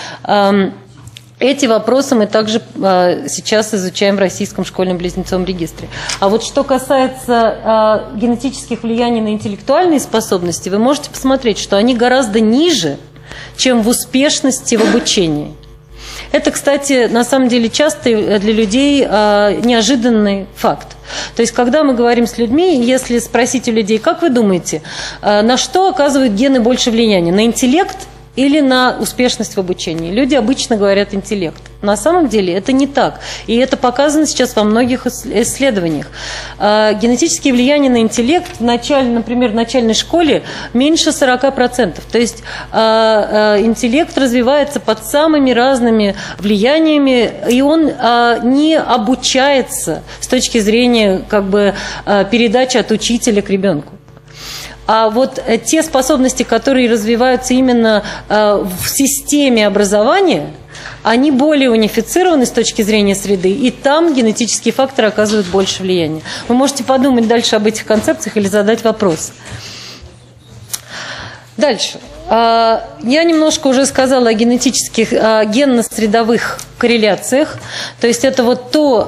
Эти вопросы мы также сейчас изучаем в Российском школьном близнецовом регистре. А вот что касается генетических влияний на интеллектуальные способности, вы можете посмотреть, что они гораздо ниже, чем в успешности в обучении. Это, кстати, на самом деле часто для людей неожиданный факт. То есть, когда мы говорим с людьми, если спросить у людей, как вы думаете, на что оказывают гены больше влияния? На интеллект или на успешность в обучении? Люди обычно говорят интеллект. На самом деле это не так. И это показано сейчас во многих исследованиях. Генетические влияния на интеллект, например, в начальной школе меньше 40%. То есть интеллект развивается под самыми разными влияниями, и он не обучается с точки зрения передачи от учителя к ребенку. А вот те способности, которые развиваются именно в системе образования, они более унифицированы с точки зрения среды, и там генетические факторы оказывают больше влияния. Вы можете подумать дальше об этих концепциях или задать вопрос. Дальше. Я немножко уже сказала о генетических, генно-средовых корреляциях. То есть это вот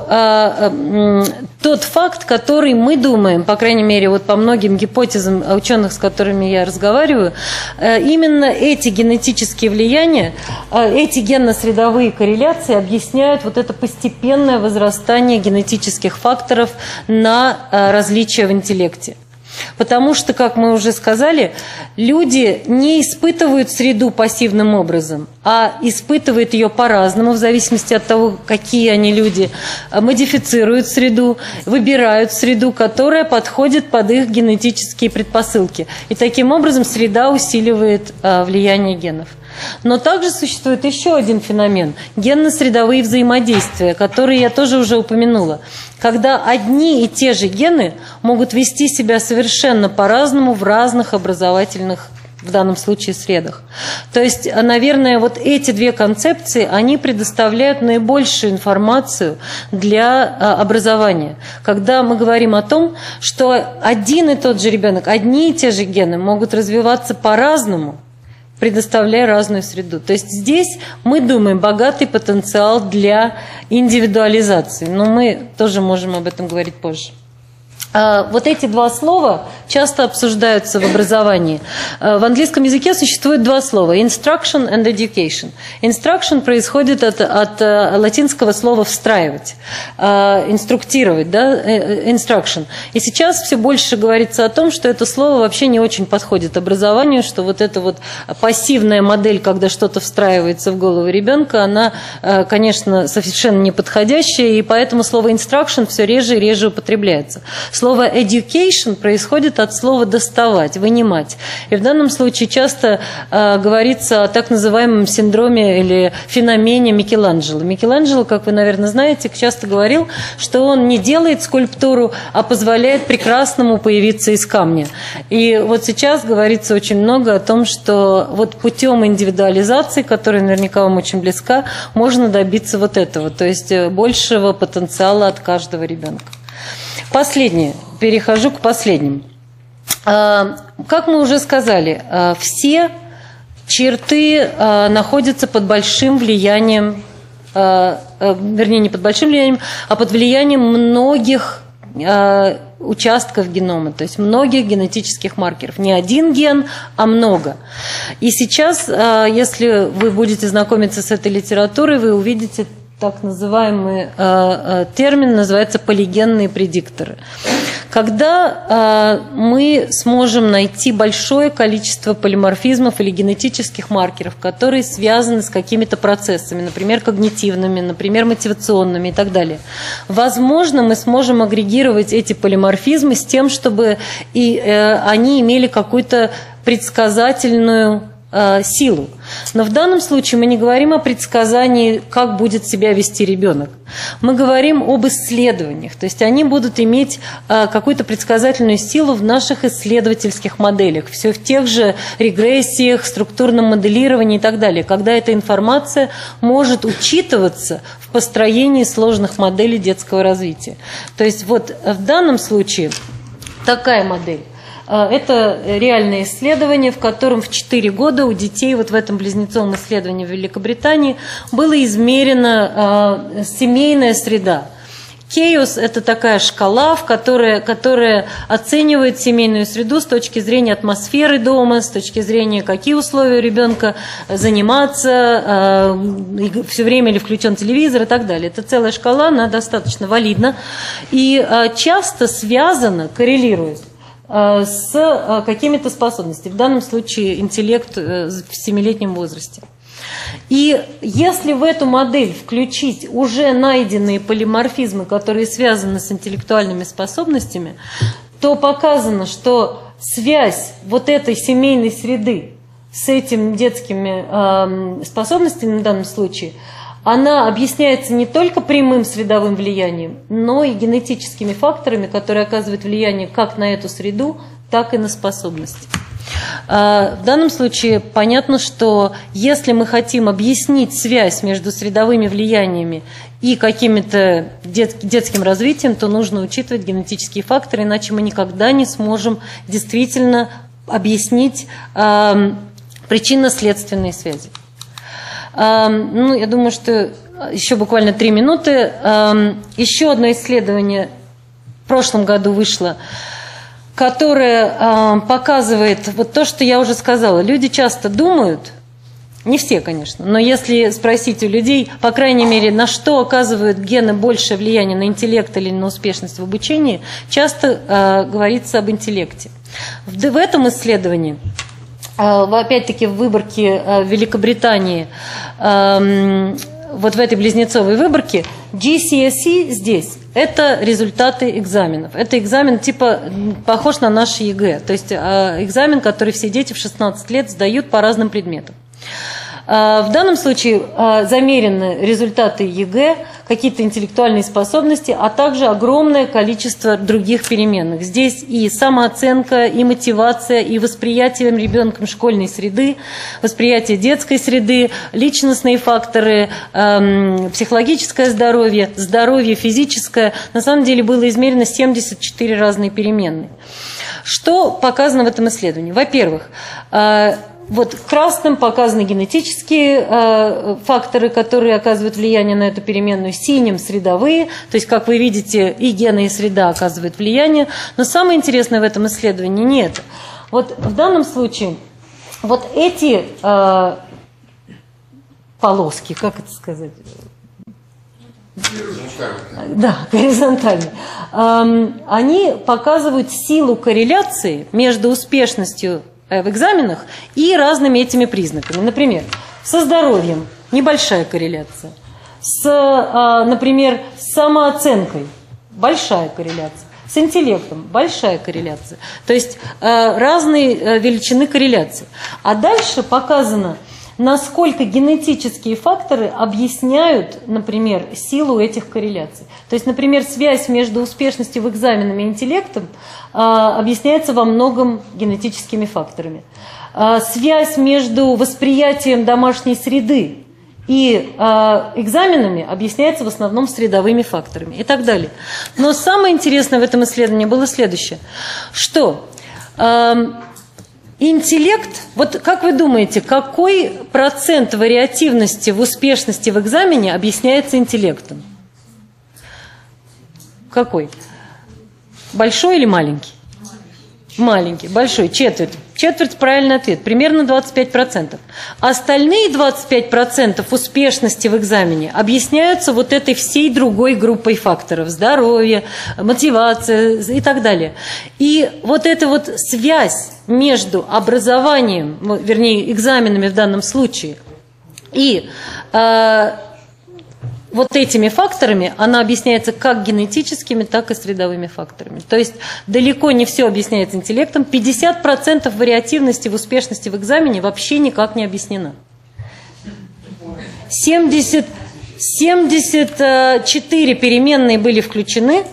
тот факт, который мы думаем, по крайней мере, вот по многим гипотезам ученых, с которыми я разговариваю, именно эти генетические влияния, эти генно-средовые корреляции объясняют вот это постепенное возрастание генетических факторов на различия в интеллекте. Потому что, как мы уже сказали, люди не испытывают среду пассивным образом, а испытывают ее по-разному, в зависимости от того, какие они люди, модифицируют среду, выбирают среду, которая подходит под их генетические предпосылки. И таким образом среда усиливает влияние генов. Но также существует еще один феномен – генно-средовые взаимодействия, которые я тоже уже упомянула. Когда одни и те же гены могут вести себя совершенно по-разному в разных образовательных, в данном случае, средах. То есть, наверное, вот эти две концепции, они предоставляют наибольшую информацию для образования. Когда мы говорим о том, что один и тот же ребенок, одни и те же гены могут развиваться по-разному, предоставляя разную среду. То есть здесь мы думаем богатый потенциал для индивидуализации, но мы тоже можем об этом говорить позже. Вот эти два слова часто обсуждаются в образовании. В английском языке существует два слова – instruction and education. Instruction происходит от латинского слова «встраивать», инструктировать, да, instruction. И сейчас все больше говорится о том, что это слово вообще не очень подходит образованию, что вот эта вот пассивная модель, когда что-то встраивается в голову ребенка, она, конечно, совершенно неподходящая, и поэтому слово instruction все реже и реже употребляется. Слово education происходит от слова «доставать», «вынимать». И в данном случае часто говорится о так называемом синдроме или феномене Микеланджело. Микеланджело, как вы, наверное, знаете, часто говорил, что он не делает скульптуру, а позволяет прекрасному появиться из камня. И вот сейчас говорится очень много о том, что вот путем индивидуализации, которая наверняка вам очень близка, можно добиться вот этого, то есть большего потенциала от каждого ребенка. Последнее. Перехожу к последним. Как мы уже сказали, все черты находятся под большим влиянием, вернее, не под большим влиянием, а под влиянием многих участков генома, то есть многих генетических маркеров. Не один ген, а много. И сейчас, если вы будете знакомиться с этой литературой, вы увидите так называемый термин, называется полигенные предикторы. Когда мы сможем найти большое количество полиморфизмов или генетических маркеров, которые связаны с какими-то процессами, например, когнитивными, например, мотивационными и так далее, возможно, мы сможем агрегировать эти полиморфизмы с тем, чтобы они имели какую-то предсказательную силу. Но в данном случае мы не говорим о предсказании, как будет себя вести ребенок. Мы говорим об исследованиях. То есть они будут иметь какую-то предсказательную силу в наших исследовательских моделях. Все в тех же регрессиях, структурном моделировании и так далее. Когда эта информация может учитываться в построении сложных моделей детского развития. То есть вот в данном случае такая модель. Это реальное исследование, в котором в 4 года у детей, вот в этом близнецовом исследовании в Великобритании, была измерена семейная среда. Chaos – это такая шкала, которая оценивает семейную среду с точки зрения атмосферы дома, с точки зрения, какие условия у ребенка заниматься, все время ли включен телевизор и так далее. Это целая шкала, она достаточно валидна и часто связана, коррелирует с какими-то способностями, в данном случае интеллект в 7-летнем возрасте. И если в эту модель включить уже найденные полиморфизмы, которые связаны с интеллектуальными способностями, то показано, что связь вот этой семейной среды с этими детскими способностями в данном случае, она объясняется не только прямым средовым влиянием, но и генетическими факторами, которые оказывают влияние как на эту среду, так и на способности. В данном случае понятно, что если мы хотим объяснить связь между средовыми влияниями и каким-то детским развитием, то нужно учитывать генетические факторы, иначе мы никогда не сможем действительно объяснить причинно-следственные связи. Я думаю, что еще буквально 3 минуты. Еще одно исследование в прошлом году вышло, которое показывает вот то, что я уже сказала. Люди часто думают, не все, конечно, но если спросить у людей, по крайней мере, на что оказывают гены большее влияние, на интеллект или на успешность в обучении, часто говорится об интеллекте. В этом исследовании, опять-таки в выборке в Великобритании, вот в этой близнецовой выборке, GCSE здесь – это результаты экзаменов. Это экзамен типа похож на наш ЕГЭ, то есть экзамен, который все дети в 16 лет сдают по разным предметам. В данном случае замерены результаты ЕГЭ, какие-то интеллектуальные способности, а также огромное количество других переменных. Здесь и самооценка, и мотивация, и восприятие ребенком школьной среды, восприятие детской среды, личностные факторы, психологическое здоровье, здоровье физическое. На самом деле было измерено 74 разные переменные. Что показано в этом исследовании? Во-первых, вот красным показаны генетические факторы, которые оказывают влияние на эту переменную, синим – средовые, то есть, как вы видите, и гены, и среда оказывают влияние. Но самое интересное в этом исследовании не это. Вот в данном случае вот эти полоски, как это сказать? Да, горизонтальные. Они показывают силу корреляции между успешностью в экзаменах и разными этими признаками. Например, со здоровьем небольшая корреляция, например, с самооценкой большая корреляция, с интеллектом большая корреляция. То есть разные величины корреляции. А дальше показано, насколько генетические факторы объясняют, например, силу этих корреляций. То есть, например, связь между успешностью в экзаменах и интеллектом объясняется во многом генетическими факторами. Связь между восприятием домашней среды и экзаменами объясняется в основном средовыми факторами и так далее. Но самое интересное в этом исследовании было следующее, что Интеллект, вот как вы думаете, какой процент вариативности в успешности в экзамене объясняется интеллектом? Какой? Большой или маленький? Маленький, большой, четверть. Четверть – правильный ответ, примерно 25%. Остальные 25% успешности в экзамене объясняются вот этой всей другой группой факторов. Здоровье, мотивация и так далее. И вот эта вот связь между образованием, вернее, экзаменами в данном случае, и вот этими факторами, она объясняется как генетическими, так и средовыми факторами. То есть далеко не все объясняется интеллектом. 50% вариативности в успешности в экзамене вообще никак не объяснена. 74 переменные были включены,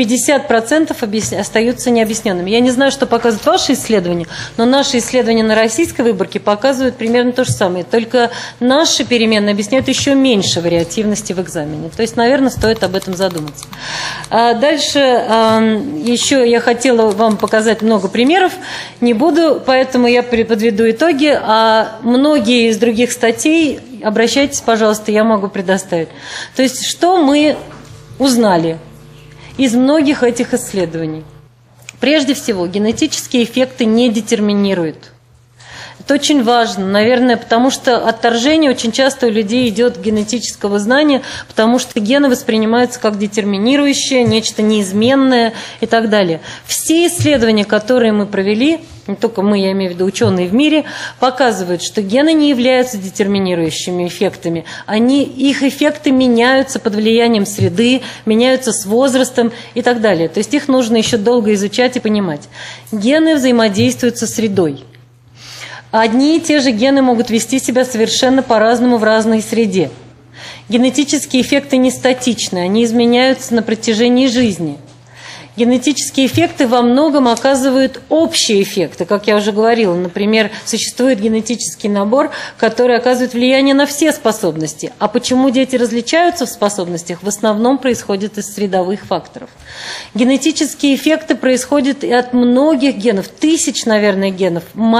50% остаются необъясненными. Я не знаю, что показывают ваши исследования, но наши исследования на российской выборке показывают примерно то же самое. Только наши переменные объясняют еще меньше вариативности в экзамене. То есть, наверное, стоит об этом задуматься. Дальше еще я хотела вам показать много примеров. Не буду, поэтому я подведу итоги. А многие из других статей, обращайтесь, пожалуйста, я могу предоставить. То есть, что мы узнали из многих этих исследований? Прежде всего, генетические эффекты не детерминируют. Это очень важно, наверное, потому что отторжение очень часто у людей идет генетического знания, потому что гены воспринимаются как детерминирующее, нечто неизменное и так далее. Все исследования, которые мы провели, не только мы, я имею в виду ученые в мире, показывают, что гены не являются детерминирующими эффектами. Их эффекты меняются под влиянием среды, меняются с возрастом и так далее. То есть их нужно еще долго изучать и понимать. Гены взаимодействуют со средой. Одни и те же гены могут вести себя совершенно по-разному в разной среде. Генетические эффекты не статичны, они изменяются на протяжении жизни. Генетические эффекты во многом оказывают общие эффекты, как я уже говорила. Например, существует генетический набор, который оказывает влияние на все способности. А почему дети различаются в способностях, в основном происходит из средовых факторов. Генетические эффекты происходят и от многих генов, тысяч, наверное, генов,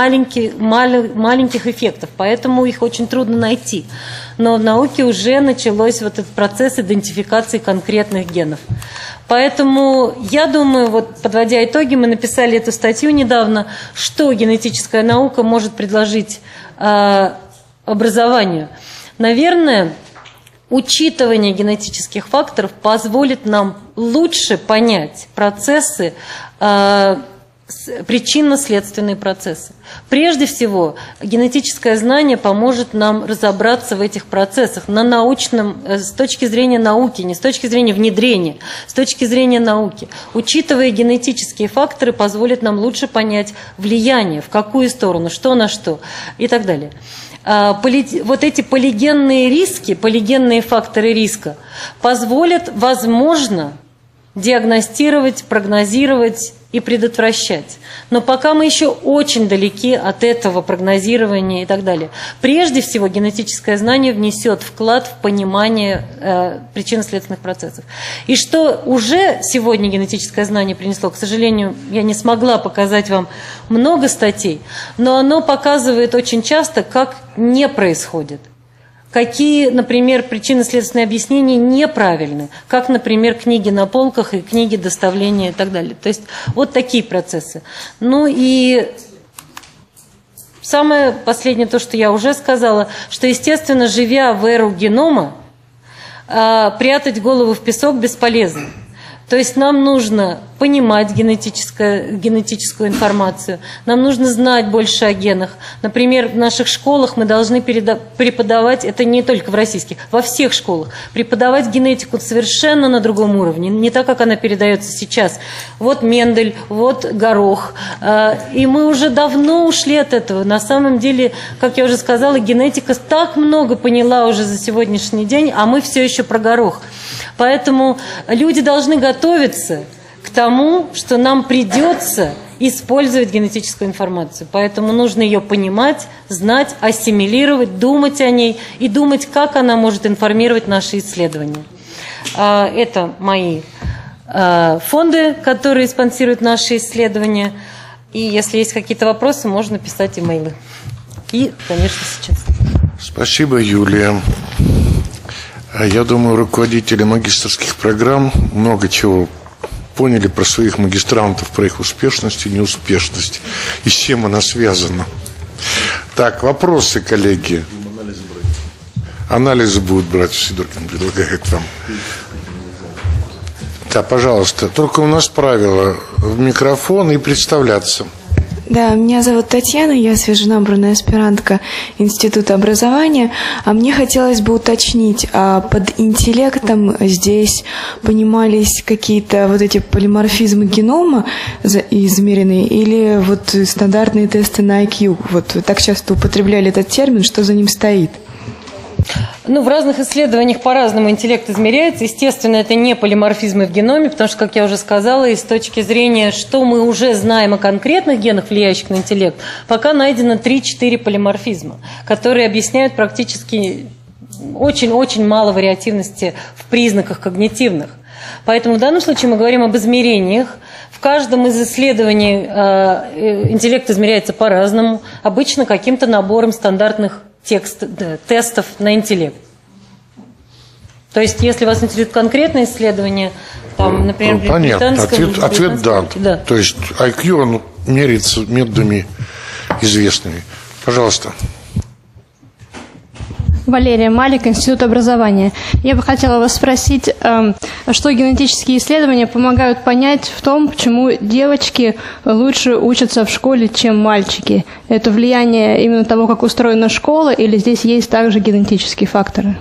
маленьких эффектов, поэтому их очень трудно найти. Но в науке уже началось вот этот процесс идентификации конкретных генов. Поэтому я думаю, вот подводя итоги, мы написали эту статью недавно, что генетическая наука может предложить образованию. Наверное, учитывание генетических факторов позволит нам лучше понять процессы, причинно-следственные процессы. Прежде всего, генетическое знание поможет нам разобраться в этих процессах на научном, с точки зрения науки, не с точки зрения внедрения, с точки зрения науки. Учитывая генетические факторы, позволит нам лучше понять влияние, в какую сторону, что на что и так далее. Вот эти полигенные риски, полигенные факторы риска позволят, возможно, диагностировать, прогнозировать и предотвращать. Но пока мы еще очень далеки от этого прогнозирования и так далее. Прежде всего, генетическое знание внесет вклад в понимание причинно-следственных процессов. И что уже сегодня генетическое знание принесло, к сожалению, я не смогла показать вам много статей, но оно показывает очень часто, как не происходит. Какие, например, причинно-следственные объяснения неправильны, как, например, книги на полках и книги доставления и так далее. То есть вот такие процессы. Ну и самое последнее, то, что я уже сказала, что, естественно, живя в эру генома, прятать голову в песок бесполезно. То есть нам нужно понимать генетическую информацию, нам нужно знать больше о генах. Например, в наших школах мы должны преподавать, это не только в российских, во всех школах, преподавать генетику совершенно на другом уровне, не так, как она передается сейчас. Вот Мендель, вот горох. И мы уже давно ушли от этого. На самом деле, как я уже сказала, генетика так много поняла уже за сегодняшний день, а мы все еще про горох. Поэтому люди должны готовиться к тому, что нам придется использовать генетическую информацию. Поэтому нужно ее понимать, знать, ассимилировать, думать о ней и думать, как она может информировать наши исследования. Это мои фонды, которые спонсируют наши исследования. И если есть какие-то вопросы, можно писать имейлы. И, конечно, сейчас. Спасибо, Юлия. Я думаю, руководители магистерских программ много чего поняли про своих магистрантов, про их успешность и неуспешность, и с чем она связана. Так, вопросы, коллеги. Анализы будут брать, Сидоркин предлагает вам. Да, пожалуйста. Только у нас правило в микрофон и представляться. Да, меня зовут Татьяна, я свеженабранная аспирантка Института образования. А мне хотелось бы уточнить, а под интеллектом здесь понимались какие-то вот эти полиморфизмы генома измеренные или вот стандартные тесты на IQ? Вот вы так часто употребляли этот термин, что за ним стоит? Ну, в разных исследованиях по-разному интеллект измеряется. Естественно, это не полиморфизмы в геноме, потому что, как я уже сказала, и с точки зрения, что мы уже знаем о конкретных генах, влияющих на интеллект, пока найдено 3-4 полиморфизма, которые объясняют практически очень-очень мало вариативности в признаках когнитивных. Поэтому в данном случае мы говорим об измерениях. В каждом из исследований интеллект измеряется по-разному, обычно каким-то набором стандартных тестов на интеллект. То есть, если вас интересует конкретное исследование, там, например, понятно. Ответ да. То есть IQ он меряется методами известными. Пожалуйста. Валерия Малик, Институт образования. Я бы хотела вас спросить, что генетические исследования помогают понять в том, почему девочки лучше учатся в школе, чем мальчики? Это влияние именно того, как устроена школа, или здесь есть также генетические факторы?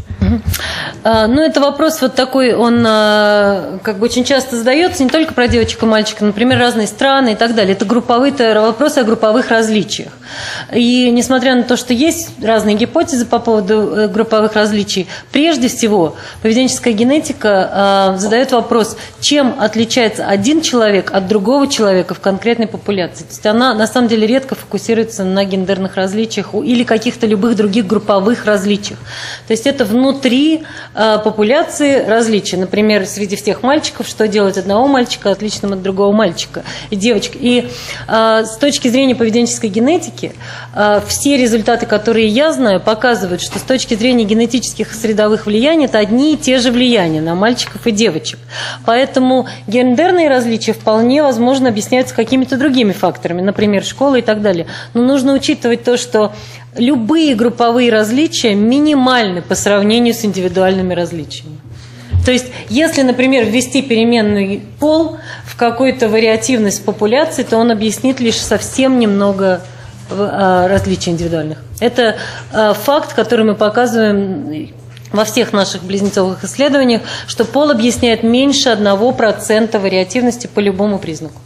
Ну, это вопрос вот такой, он как бы очень часто задается, не только про девочек и мальчиков, например, разные страны и так далее. Это вопросы о групповых различиях. И несмотря на то, что есть разные гипотезы по поводу групповых различий, прежде всего поведенческая генетика задает вопрос, чем отличается один человек от другого человека в конкретной популяции. То есть она на самом деле редко фокусируется на гендерных различиях или каких-то любых других групповых различиях. То есть это внутри популяции различия. Например, среди всех мальчиков, что делать одного мальчика отличным от другого мальчика и девочки. И с точки зрения поведенческой генетики, все результаты, которые я знаю, показывают, что с точки зрения генетических и средовых влияний, это одни и те же влияния на мальчиков и девочек. Поэтому гендерные различия вполне возможно объясняются какими-то другими факторами, например, школа и так далее. Но нужно учитывать то, что любые групповые различия минимальны по сравнению с индивидуальными различиями. То есть, если, например, ввести переменный пол в какую-то вариативность популяции, то он объяснит лишь совсем немного различий индивидуальных. Это факт, который мы показываем во всех наших близнецовых исследованиях, что пол объясняет меньше 1% вариативности по любому признаку.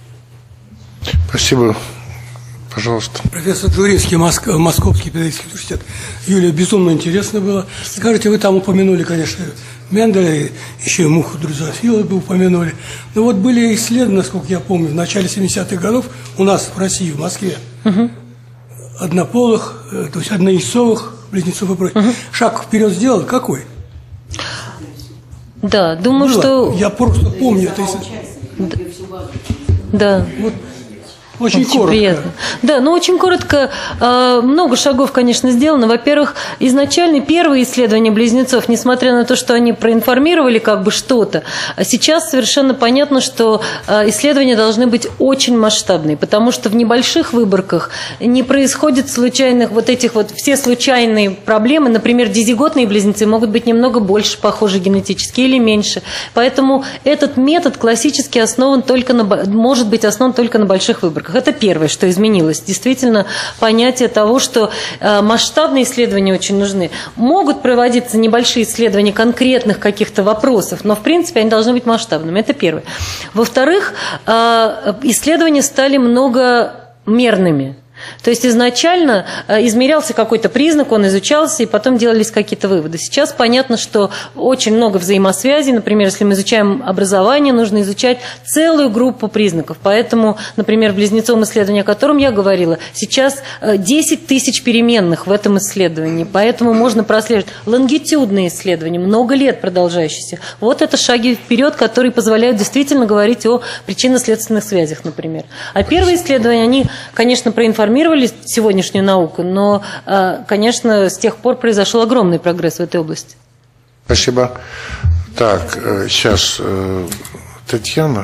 Спасибо. Пожалуйста. Профессор Джуринский, Московский педагогический университет. Юлия, безумно интересно было. Скажите, вы там упомянули, конечно, Менделя, еще и муху дрозофила бы упомянули. Но вот были исследованы, насколько я помню, в начале 70-х годов у нас в России, в Москве, однополых, то есть однояйцовых близнецов и прочее. Шаг вперед сделал какой? Да, думаю, было. Что... Я просто помню это исследование. Да. Вот. Очень коротко. Приятно. Да, но очень коротко. Много шагов, конечно, сделано. Во-первых, изначально первые исследования близнецов, несмотря на то, что они проинформировали как бы что-то, сейчас совершенно понятно, что исследования должны быть очень масштабные, потому что в небольших выборках не происходит случайных вот этих вот все случайные проблемы. Например, дизиготные близнецы могут быть немного больше похожи генетически или меньше. Поэтому этот метод классически может быть основан только на больших выборках. Это первое, что изменилось. Действительно, понятие того, что масштабные исследования очень нужны. Могут проводиться небольшие исследования конкретных каких-то вопросов, но, в принципе, они должны быть масштабными. Это первое. Во-вторых, исследования стали многомерными. То есть изначально измерялся какой-то признак, он изучался, и потом делались какие-то выводы. Сейчас понятно, что очень много взаимосвязей. Например, если мы изучаем образование, нужно изучать целую группу признаков. Поэтому, например, в близнецовом исследовании, о котором я говорила, сейчас 10 тысяч переменных в этом исследовании. Поэтому можно прослеживать лонгитюдные исследования, много лет продолжающиеся. Вот это шаги вперед, которые позволяют действительно говорить о причинно-следственных связях, например. А первые исследования, они, конечно, проинформировали сегодняшнюю науку, но, конечно, с тех пор произошел огромный прогресс в этой области. Спасибо. Так, сейчас Татьяна.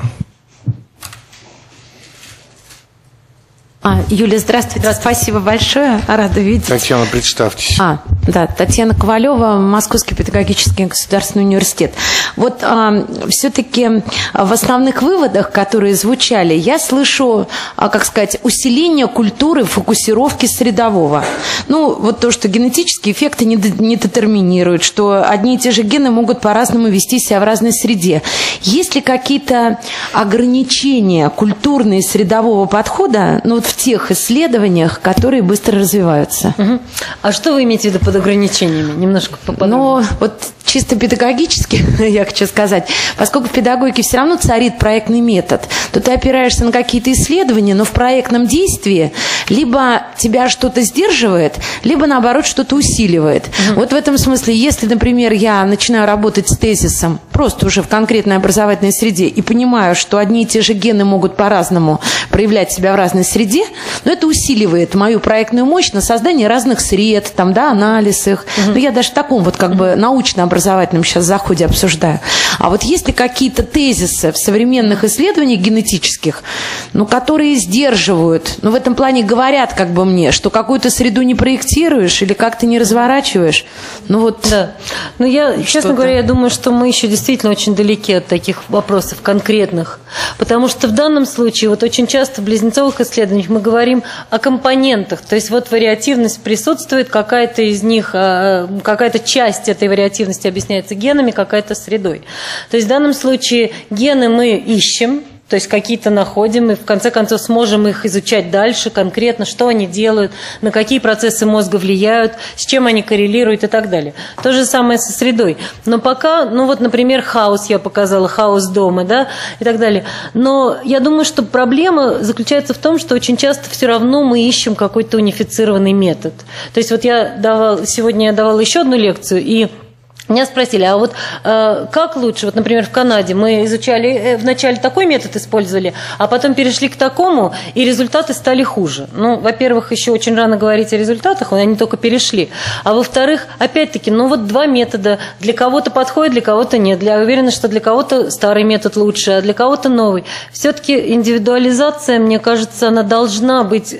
Юля, здравствуйте. Спасибо большое. Рада видеть. Татьяна, представьтесь. Да, Татьяна Ковалева, Московский педагогический государственный университет. Вот все-таки в основных выводах, которые звучали, я слышу, как сказать, усиление культуры фокусировки средового. Ну, вот то, что генетические эффекты не детерминируют, что одни и те же гены могут по-разному вести себя в разной среде. Есть ли какие-то ограничения культурные средового подхода, ну, вот в тех исследованиях, которые быстро развиваются? А что вы имеете в виду под ограничениями? Немножко поподробнее. Ну, вот чисто педагогически, я хочу сказать, поскольку в педагогике все равно царит проектный метод, то ты опираешься на какие-то исследования, но в проектном действии либо тебя что-то сдерживает, либо, наоборот, что-то усиливает. Вот в этом смысле, если, например, я начинаю работать с тезисом просто уже в конкретной образовательной среде и понимаю, что одни и те же гены могут по-разному проявлять себя в разной среде, но это усиливает мою проектную мощь на создание разных сред, там, да, анализ их. Но я даже в таком вот как бы научно-образовательном сейчас заходе обсуждаю. А вот есть ли какие-то тезисы в современных исследованиях генетических, ну, которые сдерживают, ну, в этом плане говорят как бы мне, что какую-то среду не проектируешь или как-то не разворачиваешь? Ну, вот. Да. Ну, я, честно говоря, я думаю, что мы еще действительно очень далеки от таких вопросов конкретных. Потому что в данном случае, вот очень часто в близнецовых исследованиях мы говорим о компонентах. То есть вот вариативность присутствует, какая-то из них, какая-то часть этой вариативности объясняется генами, какая-то средой. То есть в данном случае гены мы ищем, то есть какие-то находим, и в конце концов сможем их изучать дальше, конкретно, что они делают, на какие процессы мозга влияют, с чем они коррелируют и так далее. То же самое со средой. Но пока, ну вот, например, хаос я показала, хаос дома, да, и так далее. Но я думаю, что проблема заключается в том, что очень часто все равно мы ищем какой-то унифицированный метод. То есть вот сегодня я давала еще одну лекцию, и меня спросили, а вот как лучше, вот, например, в Канаде мы изучали, вначале такой метод использовали, а потом перешли к такому, и результаты стали хуже. Ну, во-первых, еще очень рано говорить о результатах, они только перешли. А во-вторых, опять-таки, ну вот два метода, для кого-то подходит, для кого-то нет. Я уверена, что для кого-то старый метод лучше, а для кого-то новый. Все-таки индивидуализация, мне кажется, она должна быть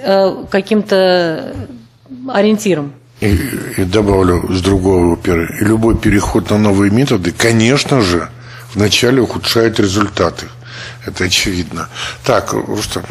каким-то ориентиром. И добавлю с другого, и любой переход на новые методы, конечно же, вначале ухудшает результаты. Это очевидно. Так, Рустам.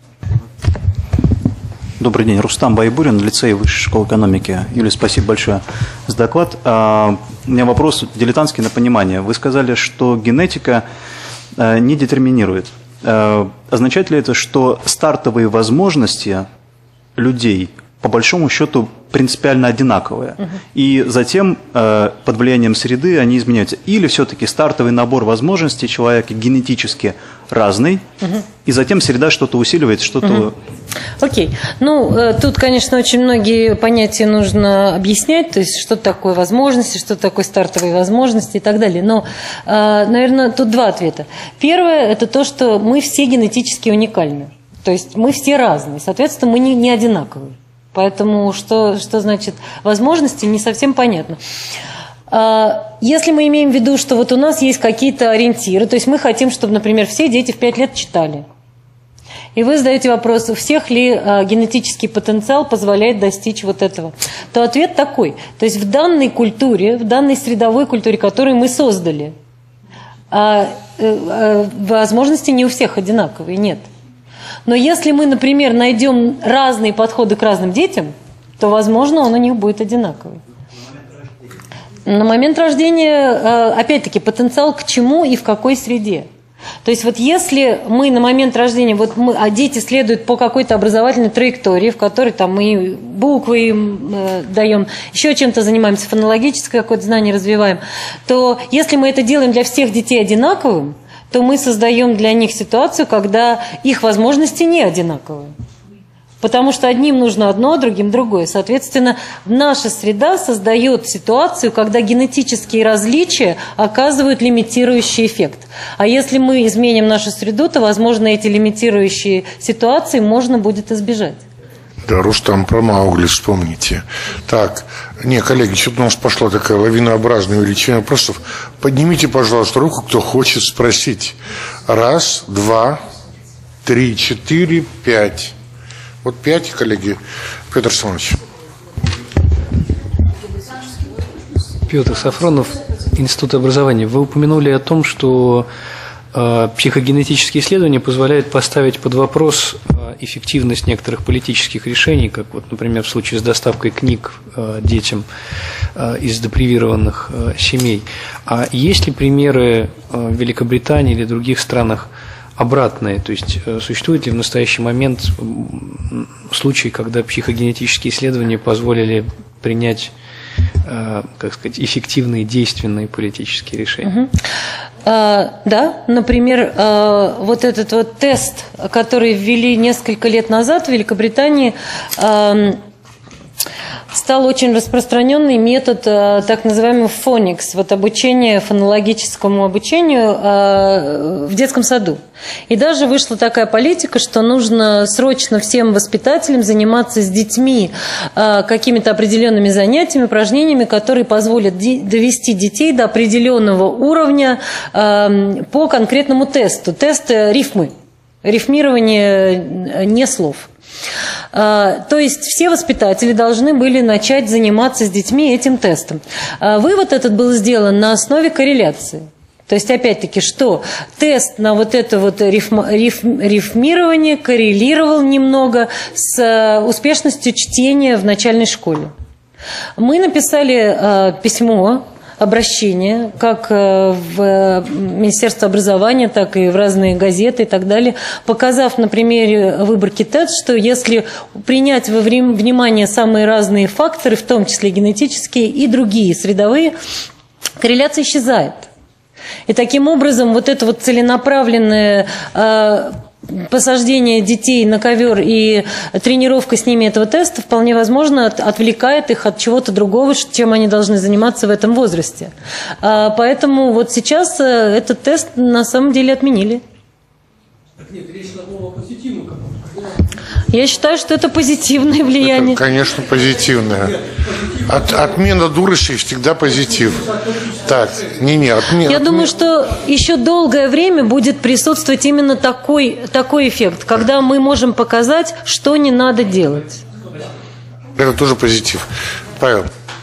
Добрый день. Рустам Байбурин, лицей Высшей школы экономики. Юлия, спасибо большое за доклад. У меня вопрос дилетантский на понимание. Вы сказали, что генетика не детерминирует. Означает ли это, что стартовые возможности людей по большому счету принципиально одинаковые. И затем под влиянием среды они изменяются. Или все-таки стартовый набор возможностей человека генетически разный, и затем среда что-то усиливает, что-то... Окей. Ну, тут, конечно, очень многие понятия нужно объяснять, то есть что такое возможности, что такое стартовые возможности и так далее. Но, наверное, тут два ответа. Первое – это то, что мы все генетически уникальны. То есть мы все разные, соответственно, мы не одинаковые. Поэтому что значит возможности, не совсем понятно. Если мы имеем в виду, что вот у нас есть какие-то ориентиры, то есть мы хотим, чтобы, например, все дети в 5 лет читали. И вы задаете вопрос, у всех ли генетический потенциал позволяет достичь вот этого, то ответ такой. То есть в данной культуре, в данной средовой культуре, которую мы создали, возможности не у всех одинаковые, нет. Но если мы, например, найдем разные подходы к разным детям, то, возможно, он у них будет одинаковый. На момент рождения, опять-таки, потенциал к чему и в какой среде. То есть вот если мы на момент рождения, а дети следуют по какой-то образовательной траектории, в которой там мы буквы им даем, еще чем-то занимаемся, фонологическое какое-то знание развиваем, то если мы это делаем для всех детей одинаковым, то мы создаем для них ситуацию, когда их возможности не одинаковые. Потому что одним нужно одно, а другим другое. Соответственно, наша среда создает ситуацию, когда генетические различия оказывают лимитирующий эффект. А если мы изменим нашу среду, то, возможно, эти лимитирующие ситуации можно будет избежать. Да, Рустам, про Маугли вспомните. Так, коллеги, что-то у нас пошла такая лавинообразная увеличение вопросов. Поднимите, пожалуйста, руку, кто хочет спросить. 1, 2, 3, 4, 5. Вот 5, коллеги. Петр Самович. Петр Сафронов, Институт образования. Вы упомянули о том, что психогенетические исследования позволяют поставить под вопрос эффективность некоторых политических решений, как вот, например, в случае с доставкой книг детям из депривированных семей. А есть ли примеры в Великобритании или других странах обратные? То есть существует ли в настоящий момент случаи, когда психогенетические исследования позволили принять, как сказать, эффективные, действенные политические решения? Да, например, вот этот вот тест, который ввели несколько лет назад в Великобритании, стал очень распространенный метод так называемого фоникс, вот обучение, фонологическому обучению в детском саду. И даже вышла такая политика, что нужно срочно всем воспитателям заниматься с детьми какими-то определенными занятиями, упражнениями, которые позволят довести детей до определенного уровня по конкретному тесту. Тест рифмы, рифмирование не слов. То есть все воспитатели должны были начать заниматься с детьми этим тестом. Вывод этот был сделан на основе корреляции. То есть, опять-таки, что тест на вот это вот рифмирование коррелировал немного с успешностью чтения в начальной школе. Мы написали письмо, обращение, как в Министерство образования, так и в разные газеты и так далее, показав на примере выборки ТЭЦ, что если принять во внимание самые разные факторы, в том числе генетические и другие средовые, корреляция исчезает. И таким образом вот это вот целенаправленное посаждение детей на ковер и тренировка с ними этого теста вполне возможно отвлекает их от чего-то другого, чем они должны заниматься в этом возрасте. Поэтому вот сейчас этот тест на самом деле отменили. Нет, речь шла о позитивном каком-то. Я считаю, что это позитивное влияние. Это, конечно, позитивное. Отмена дурости всегда позитив. Так, Я думаю, что еще долгое время будет присутствовать именно такой эффект, когда мы можем показать, что не надо делать. Это тоже позитив. Павел.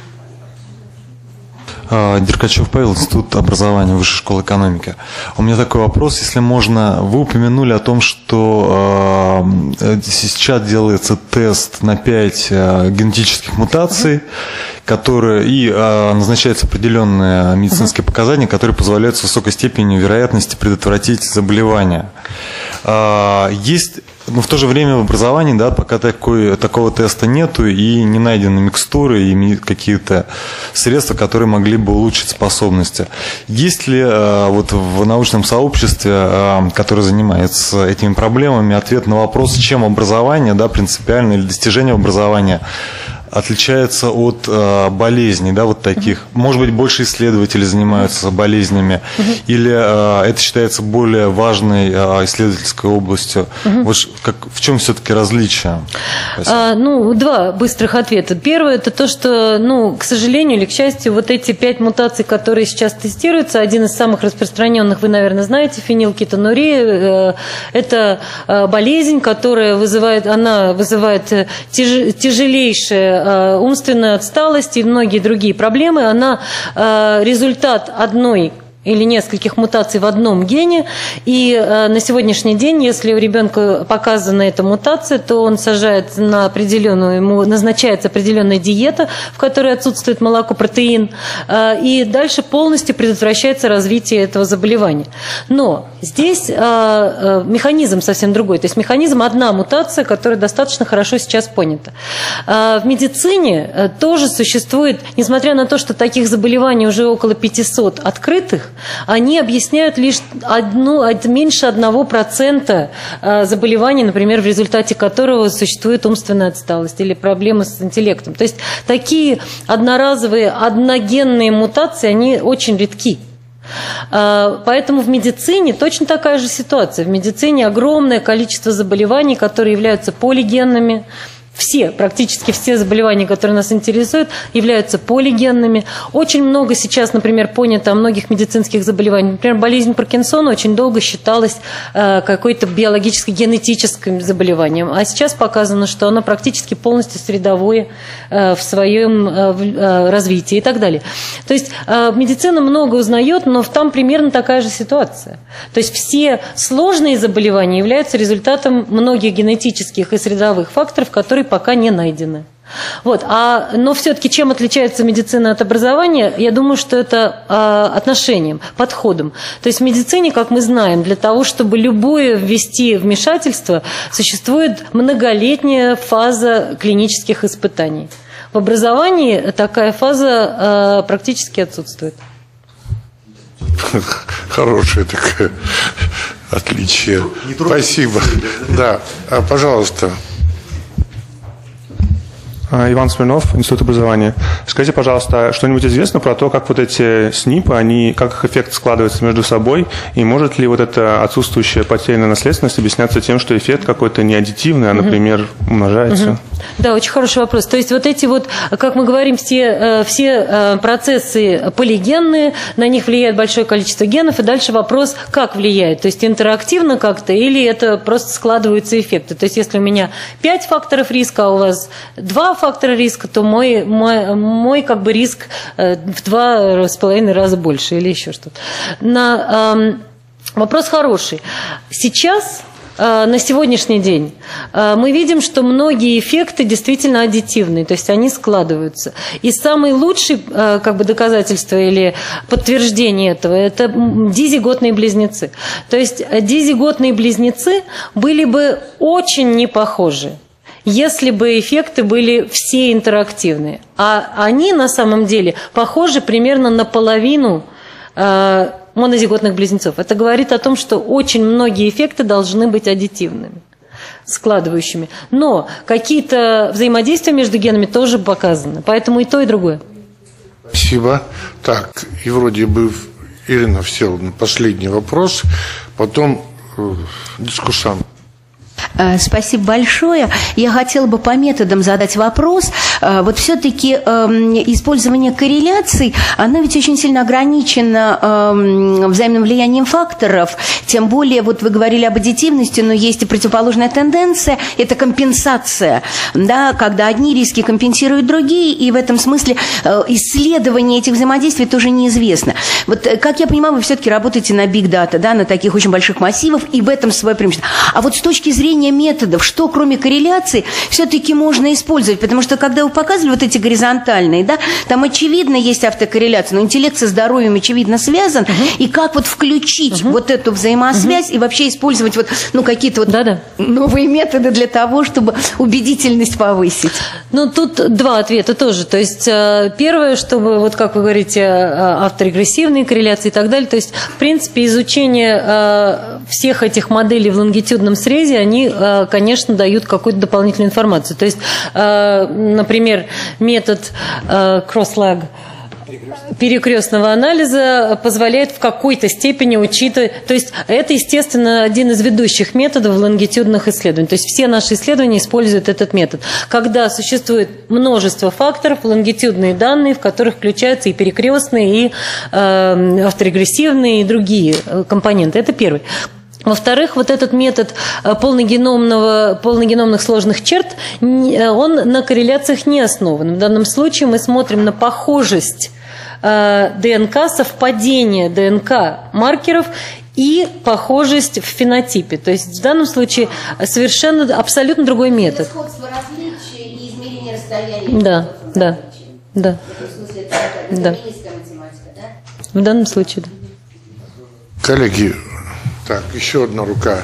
Деркачев Павел, Институт образования, Высшая школа экономики. У меня такой вопрос, если можно. Вы упомянули о том, что сейчас делается тест на 5 генетических мутаций, которые и назначаются определенные медицинские показания, которые позволяют с высокой степенью вероятности предотвратить заболевания. Есть, но в то же время в образовании, да, пока такого теста нету и не найдены микстуры и какие-то средства, которые могли бы улучшить способности. Есть ли вот в научном сообществе, которое занимается этими проблемами, ответ на вопрос, чем образование, да, принципиально, или достижение образования отличается от болезней, да, вот таких? Может быть, больше исследователей занимаются болезнями, или это считается более важной исследовательской областью? Вот в чем все-таки различие? Два быстрых ответа. Первое – это то, что, к сожалению или к счастью, вот эти 5 мутаций, которые сейчас тестируются, один из самых распространенных, вы, наверное, знаете, фенилкетонурия, это болезнь, которая вызывает тяжелейшее умственную отсталость и многие другие проблемы. Она результат одной или нескольких мутаций в одном гене, и на сегодняшний день, если у ребенка показана эта мутация, то он сажает на определенную, ему назначается определенная диета, в которой отсутствует молокопротеин, и дальше полностью предотвращается развитие этого заболевания. Но здесь механизм совсем другой, то есть механизм одна мутация, которая достаточно хорошо сейчас понята. В медицине тоже существует, несмотря на то, что таких заболеваний уже около 500 открытых, они объясняют лишь меньше 1% заболеваний, например, в результате которого существует умственная отсталость или проблемы с интеллектом. То есть такие одноразовые, одногенные мутации, они очень редки. Поэтому в медицине точно такая же ситуация. В медицине огромное количество заболеваний, которые являются полигенными. Практически все заболевания, которые нас интересуют, являются полигенными. Очень много сейчас, например, понято о многих медицинских заболеваниях. Например, болезнь Паркинсона очень долго считалась какой-то биологически-генетическим заболеванием. А сейчас показано, что оно практически полностью средовое в своем развитии и так далее. То есть медицина много узнает, но там примерно такая же ситуация. То есть все сложные заболевания являются результатом многих генетических и средовых факторов, которые пока не найдены. Но все-таки чем отличается медицина от образования? Я думаю, что это отношением, подходом. То есть в медицине, как мы знаем, для того, чтобы любое ввести вмешательство, существует многолетняя фаза клинических испытаний. В образовании такая фаза практически отсутствует. Хорошее такое отличие. Спасибо. Да, пожалуйста. Иван Смирнов, Институт образования. Скажите, пожалуйста, что-нибудь известно про то, как вот эти СНИПы, как их эффект складывается между собой, и может ли вот эта отсутствующая потерянная наследственность объясняться тем, что эффект какой-то не аддитивный, а, например, умножается? Да, очень хороший вопрос. То есть вот эти как мы говорим, все процессы полигенные, на них влияет большое количество генов, и дальше вопрос, как влияет, то есть интерактивно как-то, или это просто складываются эффекты. То есть если у меня 5 факторов риска, а у вас 2 фактора риска, то мой как бы риск в 2,5 раза больше или еще что-то. Вопрос хороший. Сейчас, на сегодняшний день, мы видим, что многие эффекты действительно аддитивные, то есть они складываются. И самый лучший как бы доказательство или подтверждение этого – это дизиготные близнецы. То есть дизиготные близнецы были бы очень не похожи, если бы эффекты были все интерактивные. А они на самом деле похожи примерно на половину монозиготных близнецов. Это говорит о том, что очень многие эффекты должны быть аддитивными, складывающими. Но какие-то взаимодействия между генами тоже показаны. Поэтому и то, и другое. Спасибо. Так, и вроде бы Ирина Всеволодовна, последний вопрос, потом дискуссант. Спасибо большое. Я хотела бы по методам задать вопрос. Вот все-таки использование корреляций, оно ведь очень сильно ограничено взаимным влиянием факторов. Тем более, вот вы говорили об аддитивности, но есть и противоположная тенденция, это компенсация, да, когда одни риски компенсируют другие, и в этом смысле исследование этих взаимодействий тоже неизвестно. Вот, как я понимаю, вы все-таки работаете на big data, да, на таких очень больших массивах, и в этом свое преимущество. А вот с точки зрения методов, что кроме корреляций все-таки можно использовать? Потому что когда вы показывали вот эти горизонтальные, да, там очевидно есть автокорреляция, но интеллект со здоровьем очевидно связан, и как вот включить вот эту взаимосвязь и вообще использовать вот, какие-то вот новые методы для того, чтобы убедительность повысить? Тут два ответа тоже. То есть первое, чтобы, вот как вы говорите, авторегрессивные корреляции и так далее, то есть в принципе изучение всех этих моделей в лонгитюдном срезе, они, конечно, дают какую-то дополнительную информацию. То есть, например, метод кросс-лаг перекрестного анализа позволяет в какой-то степени учитывать, то есть это, естественно, один из ведущих методов лонгитюдных исследований. То есть все наши исследования используют этот метод. Когда существует множество факторов, лонгитюдные данные, в которых включаются и перекрестные, и авторегрессивные, и другие компоненты. Это первый. Во-вторых, вот этот метод полногеномных сложных черт, он на корреляциях не основан. В данном случае мы смотрим на похожесть ДНК, совпадение ДНК маркеров и похожесть в фенотипе. То есть в данном случае совершенно абсолютно другой метод. Сходство различия и измерение расстояния. Да, да, да. В смысле, это Да. феминистская математика, да? В данном случае, да. Коллеги, так, еще одна рука.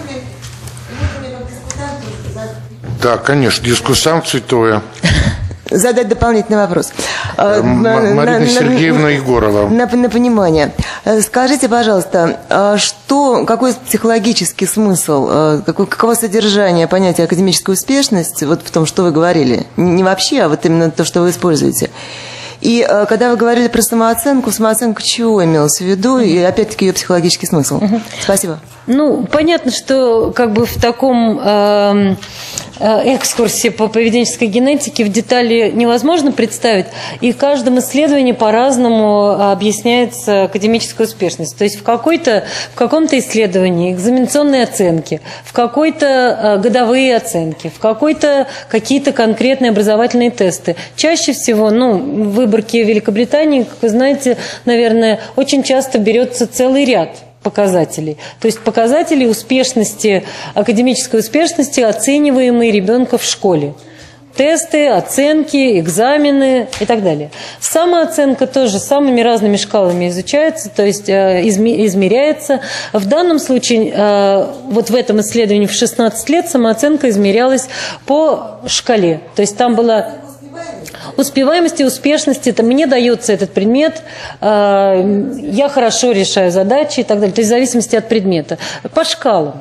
Да, конечно, дискуссант Цветоя. Задать дополнительный вопрос. Марина Сергеевна Егорова. На понимание. Скажите, пожалуйста, какой психологический смысл, каково содержание понятия академической успешности вот в том, что вы говорили? Не вообще, а вот именно то, что вы используете. И когда вы говорили про самооценку чего имелось в виду? И опять-таки ее психологический смысл. Спасибо. Ну, понятно, что как бы в таком экскурсе по поведенческой генетике в детали невозможно представить, и в каждом исследовании по-разному объясняется академическая успешность. То есть в каком-то исследовании экзаменационные оценки, в какой-то годовые оценки, в какой-то какие-то конкретные образовательные тесты. Чаще всего, в выборке Великобритании, как вы знаете, наверное, очень часто берется целый ряд показателей. То есть показатели успешности, академической успешности, оцениваемые ребенка в школе. Тесты, оценки, экзамены и так далее. Самооценка тоже самыми разными шкалами изучается, то есть измеряется. В данном случае, вот в этом исследовании в 16 лет самооценка измерялась по шкале. То есть там была успеваемость и успешность, это мне дается этот предмет, я хорошо решаю задачи и так далее. То есть в зависимости от предмета. По шкалам.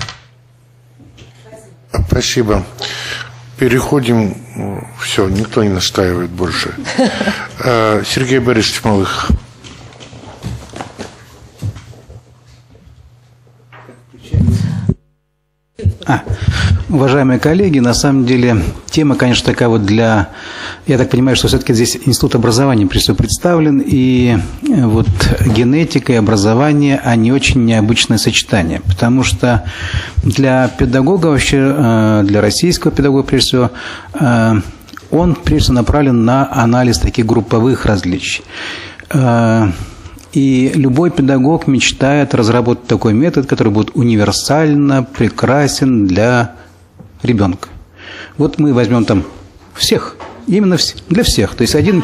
Спасибо. Переходим. Все, никто не настаивает больше. Сергей Борисович Малых. Уважаемые коллеги, на самом деле тема, конечно, такая вот я так понимаю, что все-таки здесь институт образования прежде всего представлен, и вот генетика и образование, они очень необычное сочетание, потому что для педагога вообще, для российского педагога прежде всего, он прежде всего направлен на анализ таких групповых различий. И любой педагог мечтает разработать такой метод, который будет универсально прекрасен для ребенка. Вот мы возьмем там всех, именно для всех. То есть один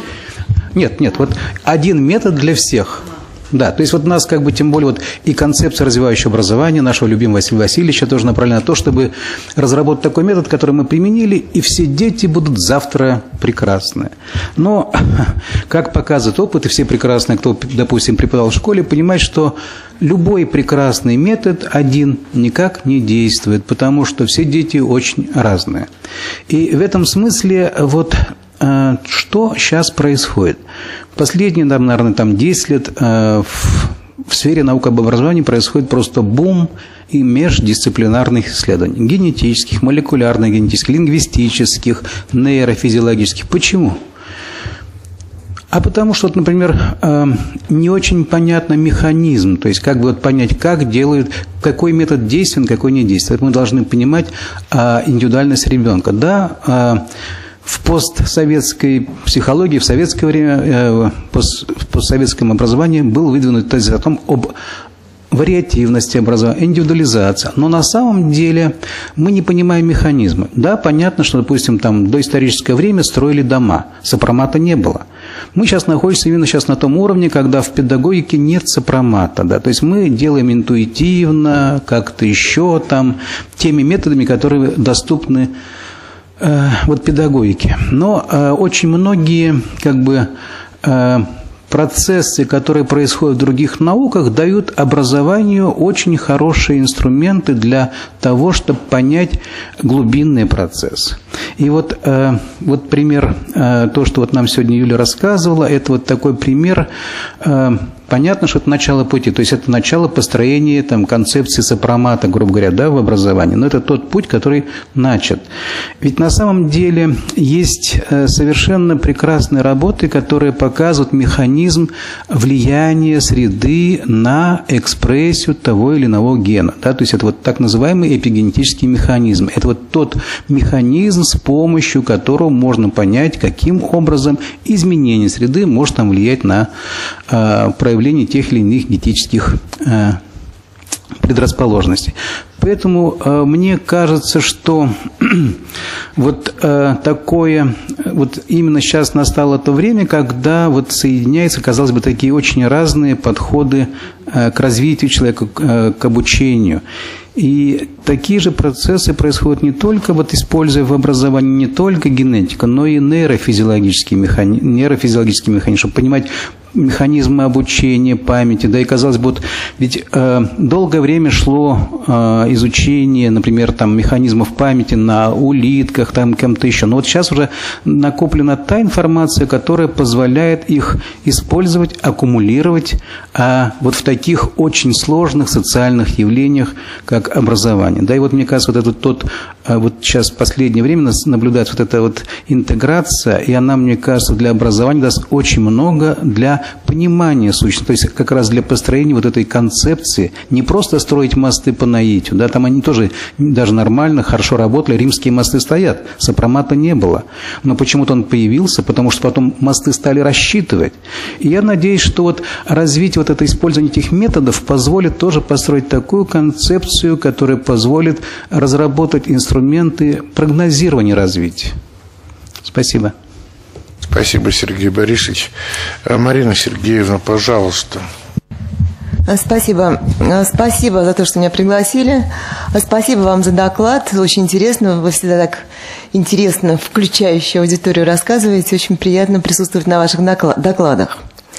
метод для всех. Да, то есть вот у нас как бы тем более вот и концепция развивающего образования нашего любимого Василия Васильевича тоже направлена на то, чтобы разработать такой метод, который мы применили, и все дети будут завтра прекрасны. Но, как показывает опыт, и все прекрасные, кто, допустим, преподавал в школе, понимают, что любой прекрасный метод один никак не действует, потому что все дети очень разные. И в этом смысле вот что сейчас происходит? Последние, наверное, 10 лет в сфере наук об образовании происходит просто бум и междисциплинарных исследований. Генетических, молекулярных, генетических, лингвистических, нейрофизиологических. Почему? А потому что, например, не очень понятно механизм, то есть как бы вот понять, как делают, какой метод действен, какой не действует. Мы должны понимать индивидуальность ребенка. Да, в постсоветской психологии, в советское время, в постсоветском образовании был выдвинут тезис о том, об вариативности образования, индивидуализация. Но на самом деле мы не понимаем механизмы. Да, понятно, что, допустим, там в доисторическое время строили дома, сопромата не было. Мы сейчас находимся именно сейчас на том уровне, когда в педагогике нет сопромата. Да? То есть мы делаем интуитивно, как-то еще там, теми методами, которые доступны вот педагогике. Но очень многие процессы, которые происходят в других науках, дают образованию очень хорошие инструменты для того, чтобы понять глубинный процесс. И вот пример, то, что вот нам сегодня Юля рассказывала, это вот такой пример понятно, что это начало пути, то есть это начало построения там, концепции сопромата, грубо говоря, да, в образовании, но это тот путь, который начат. Ведь на самом деле есть совершенно прекрасные работы, которые показывают механизм влияния среды на экспрессию того или иного гена, да, то есть это вот так называемый эпигенетический механизм, это вот тот механизм, с помощью которого можно понять, каким образом изменение среды может там влиять на проявление тех или иных генетических предрасположенностей. Поэтому мне кажется, что вот такое, вот именно сейчас настало то время, когда вот соединяются, казалось бы, такие очень разные подходы к развитию человека, к обучению. И такие же процессы происходят не только, вот, используя в образовании не только генетику, но и нейрофизиологические механизмы, чтобы понимать механизмы обучения, памяти, да, и казалось бы, вот, ведь долгое время шло изучение, например, там, механизмов памяти на улитках, там, кем-то еще, но вот сейчас уже накоплена та информация, которая позволяет их использовать, аккумулировать вот в таких очень сложных социальных явлениях, как образование, да, и вот мне кажется, вот этот вот сейчас в последнее время наблюдается вот эта вот интеграция, и она, мне кажется, для образования даст очень много для понимания сущности, то есть как раз для построения вот этой концепции, не просто строить мосты по наитию, да, там они тоже даже нормально, хорошо работали, римские мосты стоят, сопромата не было, но почему-то он появился, потому что потом мосты стали рассчитывать, и я надеюсь, что вот развитие вот это использование этих методов позволит тоже построить такую концепцию, которая позволит разработать инструменты прогнозирования развития. Спасибо. Спасибо, Сергей Борисович. Марина Сергеевна, пожалуйста. Спасибо. Спасибо за то, что меня пригласили. Спасибо вам за доклад. Очень интересно. Вы всегда так интересно, включающую аудиторию, рассказываете. Очень приятно присутствовать на ваших докладах.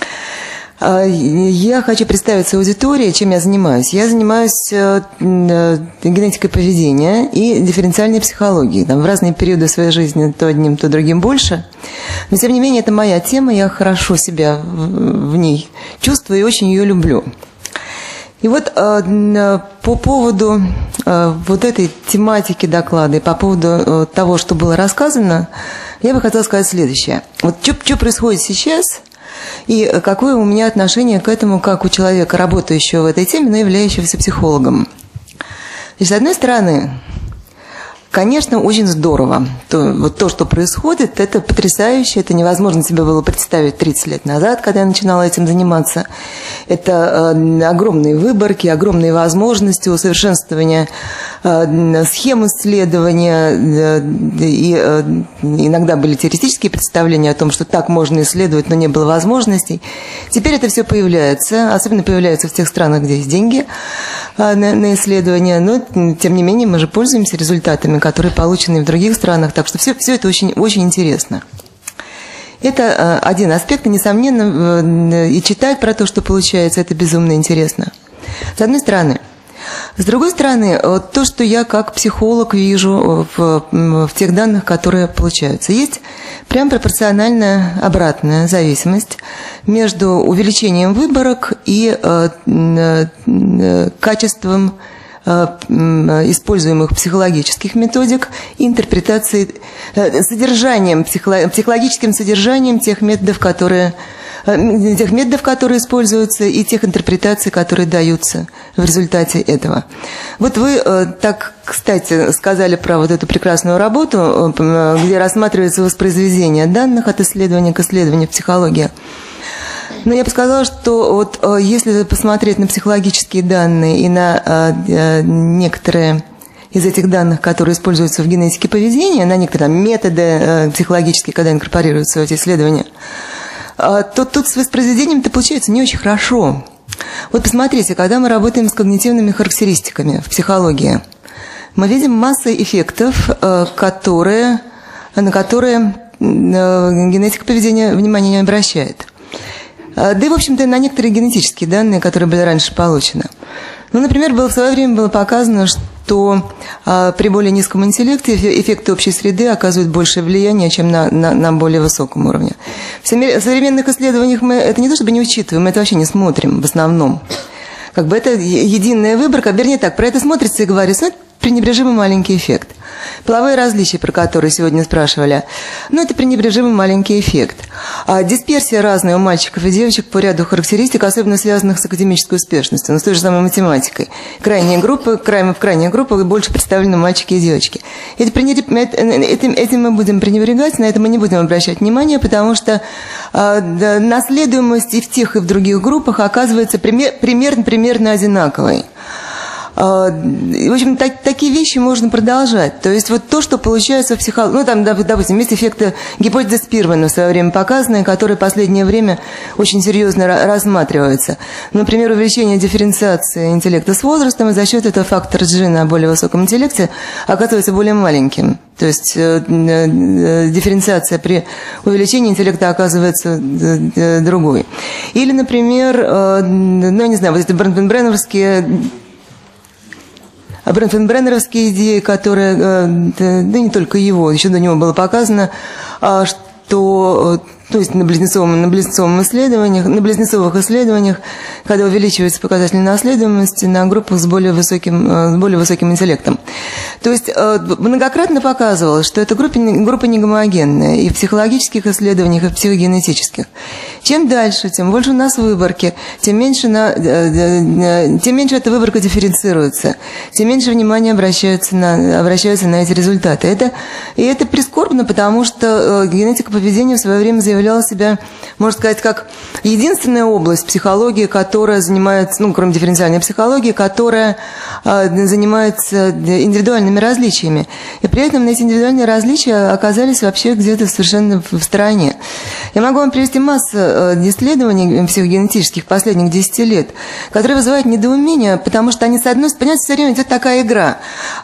Я хочу представить аудитории, чем я занимаюсь. Я занимаюсь генетикой поведения и дифференциальной психологией. Там в разные периоды своей жизни то одним, то другим больше. Но, тем не менее, это моя тема, я хорошо себя в ней чувствую и очень ее люблю. И вот по поводу вот этой тематики доклада и по поводу того, что было рассказано, я бы хотела сказать следующее. Вот что происходит сейчас и какое у меня отношение к этому, как у человека, работающего в этой теме, но являющегося психологом. И с одной стороны, конечно, очень здорово. То, что происходит, это потрясающе, это невозможно себе было представить 30 лет назад, когда я начинала этим заниматься. Это огромные выборки, огромные возможности усовершенствования схем исследования. И иногда были теоретические представления о том, что так можно исследовать, но не было возможностей. Теперь это все появляется, особенно появляется в тех странах, где есть деньги на исследования. Но, тем не менее, мы же пользуемся результатами, которые получены в других странах. Так что все это очень, очень интересно. Это один аспект, и, несомненно, и читать про то, что получается, это безумно интересно. С одной стороны. С другой стороны, то, что я как психолог вижу в тех данных, которые получаются, есть прям пропорциональная обратная зависимость между увеличением выборок и качеством используемых психологических методик, интерпретации, психологическим содержанием тех методов, которые используются, и тех интерпретаций, которые даются в результате этого. Вот вы так, кстати, сказали про вот эту прекрасную работу, где рассматривается воспроизведение данных от исследования к исследованию в психологии. Но я бы сказала, что вот если посмотреть на психологические данные и на некоторые из этих данных, которые используются в генетике поведения, на некоторые методы психологические, когда инкорпорируются в эти исследования, то тут с воспроизведением это получается не очень хорошо. Вот посмотрите, когда мы работаем с когнитивными характеристиками в психологии, мы видим массу эффектов, на которые генетика поведения внимания не обращает. Да и, в общем-то, на некоторые генетические данные, которые были раньше получены. Ну, например, в свое время было показано, что что при более низком интеллекте эффекты общей среды оказывают большее влияние, чем на более высоком уровне. В современных исследованиях мы это не то чтобы не учитываем, мы это вообще не смотрим в основном. Как бы это единая выборка, вернее так, про это смотрится и говорится, это пренебрежимый маленький эффект. Половые различия, про которые сегодня спрашивали, это пренебрежимый маленький эффект. А дисперсия разная у мальчиков и девочек по ряду характеристик, особенно связанных с академической успешностью, с той же самой математикой. В крайних группах больше представлены мальчики и девочки. Этим мы будем пренебрегать, на это мы не будем обращать внимание, потому что наследуемость и в тех, и в других группах оказывается примерно одинаковой. В общем, такие вещи можно продолжать. То есть вот то, что получается в психологии, допустим, есть эффекты гипотезы Спирмана в свое время показанные, которые в последнее время очень серьезно рассматриваются. Например, увеличение дифференциации интеллекта с возрастом, и за счет этого фактор G на более высоком интеллекте оказывается более маленьким. То есть дифференциация при увеличении интеллекта оказывается другой. Или, например, я не знаю, вот эти Брентфенбреннеровские идеи, которые, да не только его, еще до него было показано, что, то есть на близнецовых исследованиях, когда увеличивается показатель наследуемости на группах с более высоким интеллектом. То есть многократно показывалось, что эта группа не гомогенная и в психологических исследованиях, и в психогенетических. Чем дальше, тем больше у нас выборки, тем меньше эта выборка дифференцируется, тем меньше внимания обращается на эти результаты. Это прискорбно, потому что генетика поведения в свое время заявляла себя, можно сказать, как единственная область психологии, которая занимается, кроме дифференциальной психологии, которая занимается индивидуальными различиями. И при этом эти индивидуальные различия оказались вообще где-то совершенно в стороне. Я могу вам привести массу исследований психогенетических последних 10 лет, которые вызывают недоумение, потому что они, с одной стороны, все время идет такая игра.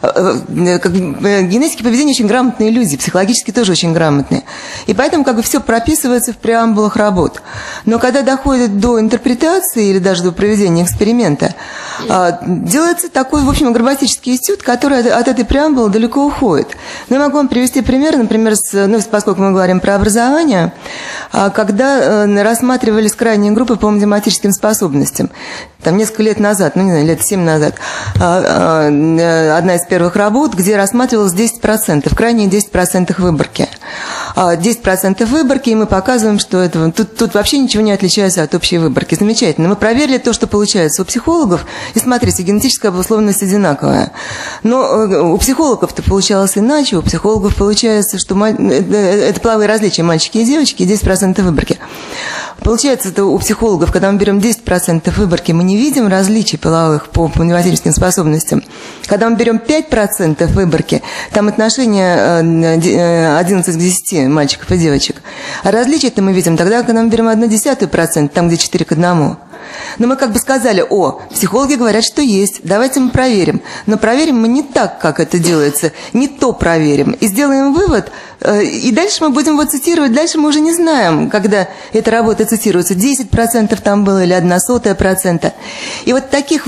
Генетики поведения очень грамотные люди, психологически тоже очень грамотные. И поэтому все прописывается в преамбулах работ. Но когда доходит до интерпретации или даже до проведения эксперимента, делается такой, в общем, грамматический этюд, который от этой преамбулы далеко уходит. Но я могу вам привести пример, например, поскольку мы говорим про образование, когда рассматривались крайние группы по математическим способностям. Несколько лет назад, лет 7 назад, одна из первых работ, где рассматривалось 10%, крайние 10% выборки. 10% выборки, и мы показываем, что тут вообще ничего не отличается от общей выборки. Замечательно. Мы проверили то, что получается у психологов, и смотрите, генетическая обусловленность одинаковая. Но у психологов-то получалось иначе, у психологов получается, что это половые различия, мальчики и девочки, и 10% выборки. Получается, это у психологов, когда мы берем 10% выборки, мы не видим различий половых по математическим способностям. Когда мы берем 5% выборки, там отношение 11 к 10 мальчиков и девочек. А различия-то мы видим тогда, когда мы берем 0,1%, там, где 4 к 1. Но мы сказали, психологи говорят, что есть, давайте мы проверим. Но проверим мы не так, как это делается, не то проверим. И сделаем вывод, и дальше мы будем его цитировать, дальше мы уже не знаем, когда эта работа цитируется, 10% там было или 0,01%. И вот таких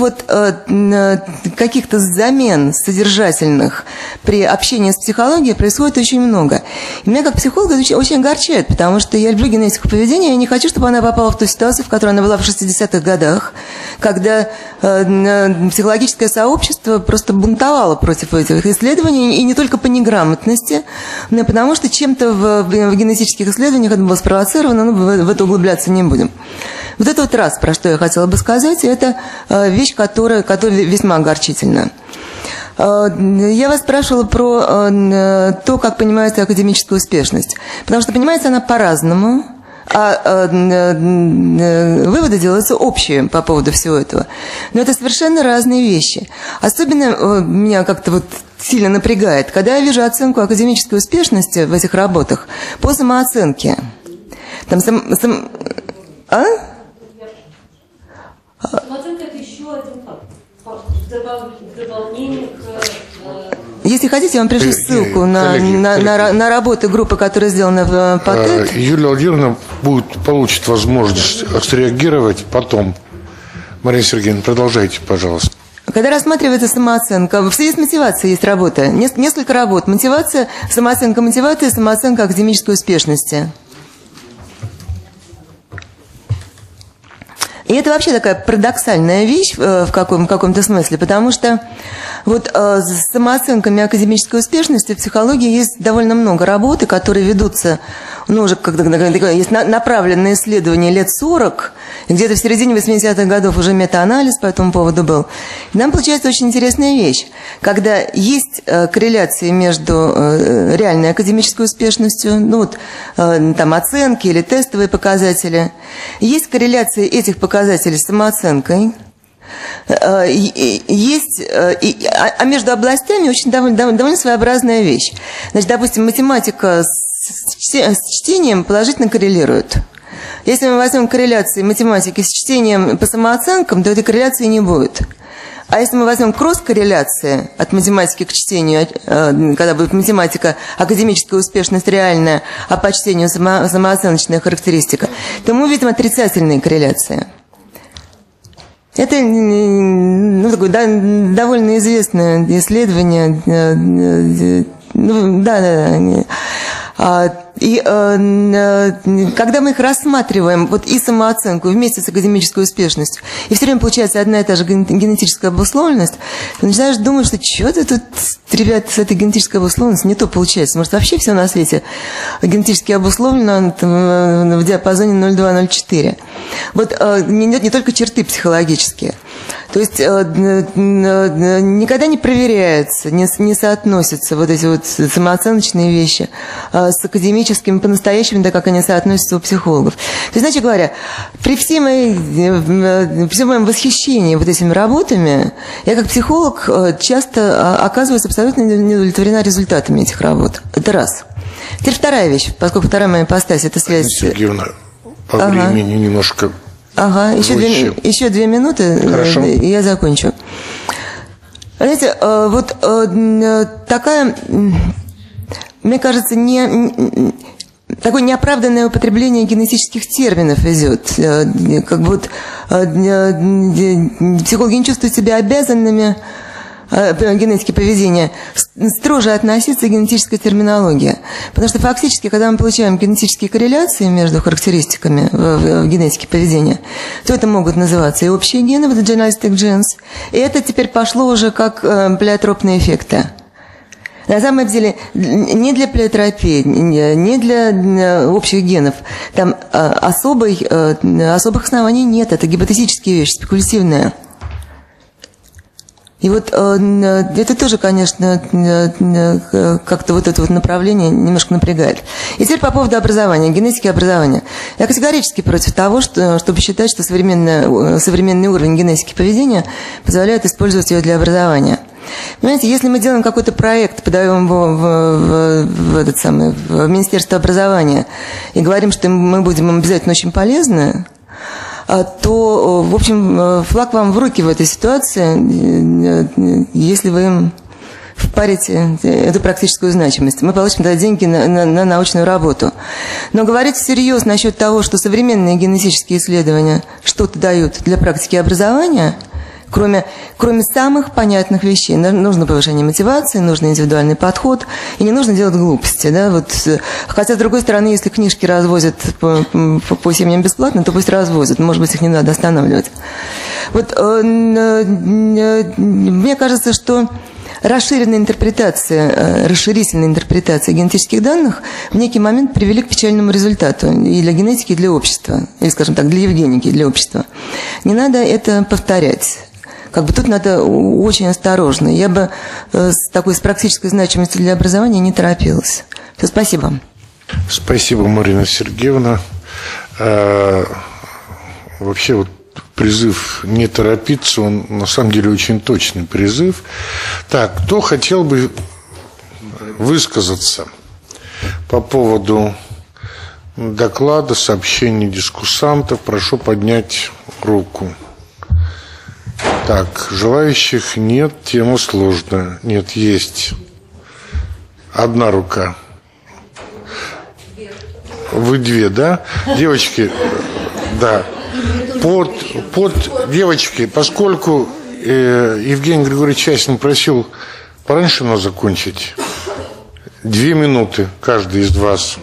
каких-то замен содержательных при общении с психологией происходит очень много. И меня как психолога это очень огорчает, потому что я люблю генетику поведения, я не хочу, чтобы она попала в ту ситуацию, в которой она была в 60-х годах, когда психологическое сообщество просто бунтовало против этих исследований, и не только по неграмотности, но и потому, что чем-то в генетических исследованиях это было спровоцировано, но в это углубляться не будем. Вот это раз, про что я хотела бы сказать, это вещь, которая весьма огорчительна. Я вас спрашивала про то, как понимается академическая успешность, потому что понимается она по-разному. А выводы делаются общие по поводу всего этого. Но это совершенно разные вещи. Особенно меня как-то сильно напрягает, когда я вижу оценку академической успешности в этих работах по самооценке. Самооценка это еще один факт. Дополнение к... Если хотите, я вам пришлю ссылку на работы группы, которая сделана в ПАТЭК. Юлия Владимировна получит возможность отреагировать потом. Марина Сергеевна, продолжайте, пожалуйста. Когда рассматривается самооценка, в связи с мотивацией есть работа, несколько работ. Мотивация, самооценка мотивации, самооценка академической успешности. И это вообще такая парадоксальная вещь в каком-то смысле, потому что вот с самооценками академической успешности в психологии есть довольно много работы, которые ведутся, ну, уже когда есть направленное исследование лет 40, и где-то в середине 80-х годов уже метаанализ по этому поводу был. И нам получается очень интересная вещь, когда есть корреляции между реальной академической успешностью, ну вот там оценки или тестовые показатели, есть корреляции этих показателей с самооценкой. Есть, а между областями очень довольно своеобразная вещь. Значит, допустим, математика с чтением положительно коррелирует. Если мы возьмем корреляции математики с чтением по самооценкам, то этой корреляции не будет. А если мы возьмем кросс-корреляции от математики к чтению, когда будет математика, академическая успешность реальная, а по чтению самооценочная характеристика, то мы увидим отрицательные корреляции. Это такое довольно известное исследование. И когда мы их рассматриваем, вот и самооценку вместе с академической успешностью, и все время получается одна и та же генетическая обусловленность, ты начинаешь думать, что что-то тут, ребят, с этой генетической обусловленностью не то получается. Может, вообще все на свете генетически обусловлено в диапазоне 0,2-0,4. Вот не только черты психологические. То есть никогда не проверяется, не соотносятся вот эти вот самооценочные вещи с академическими по-настоящему, да, как они соотносятся у психологов. То есть, иначе говоря, при всем моем восхищении вот этими работами, я как психолог часто оказываюсь абсолютно не удовлетворена результатами этих работ. Это раз. Теперь вторая вещь, поскольку вторая моя ипостась – это связь... Сергеевна, по времени немножко... Ага, еще 2 минуты, хорошо, и я закончу. Знаете, вот такая, мне кажется, такое неоправданное употребление генетических терминов идет. Как бы вот психологи не чувствуют себя обязанными генетики поведения строже относиться к генетической терминологии. Потому что фактически, когда мы получаем генетические корреляции между характеристиками в генетике поведения, то это могут называться и общие гены, вот genetic genes, и это теперь пошло уже как плеотропные эффекты. На самом деле, не для плеотропии, не для общих генов, там особых оснований нет, это гипотетические вещи, спекулятивные. И вот это тоже, конечно, как-то вот это вот направление немножко напрягает. И теперь по поводу образования, генетики образования. Я категорически против того, чтобы считать, что современный уровень генетики поведения позволяет использовать ее для образования. Понимаете, если мы делаем какой-то проект, подаем его в Министерство образования и говорим, что мы будем им обязательно очень полезны, то, в общем, флаг вам в руки в этой ситуации, если вы им впарите эту практическую значимость. Мы получим тогда деньги на научную работу. Но говорить всерьез насчет того, что современные генетические исследования что-то дают для практики образования, кроме самых понятных вещей. Нужно повышение мотивации, нужен индивидуальный подход, и не нужно делать глупости. Да? Вот, хотя, с другой стороны, если книжки развозят по семьям бесплатно, то пусть развозят. Может быть, их не надо останавливать. Вот, мне кажется, что расширительная интерпретация генетических данных в некий момент привели к печальному результату и для генетики, и для общества. Или, скажем так, для Евгеники, и для общества. Не надо это повторять. Как бы тут надо очень осторожно. Я бы с практической значимостью для образования не торопилась. Все, спасибо. Спасибо, Марина Сергеевна. Вообще вот призыв не торопиться, он на самом деле очень точный призыв. Так, кто хотел бы высказаться по поводу доклада, сообщений дискуссантов? Прошу поднять руку. Так, желающих нет, тема сложная. Нет, есть. Одна рука. Вы 2, да? Девочки, да. Девочки, поскольку Евгений Григорьевич Ясин просил пораньше нас закончить. 2 минуты каждый из вас.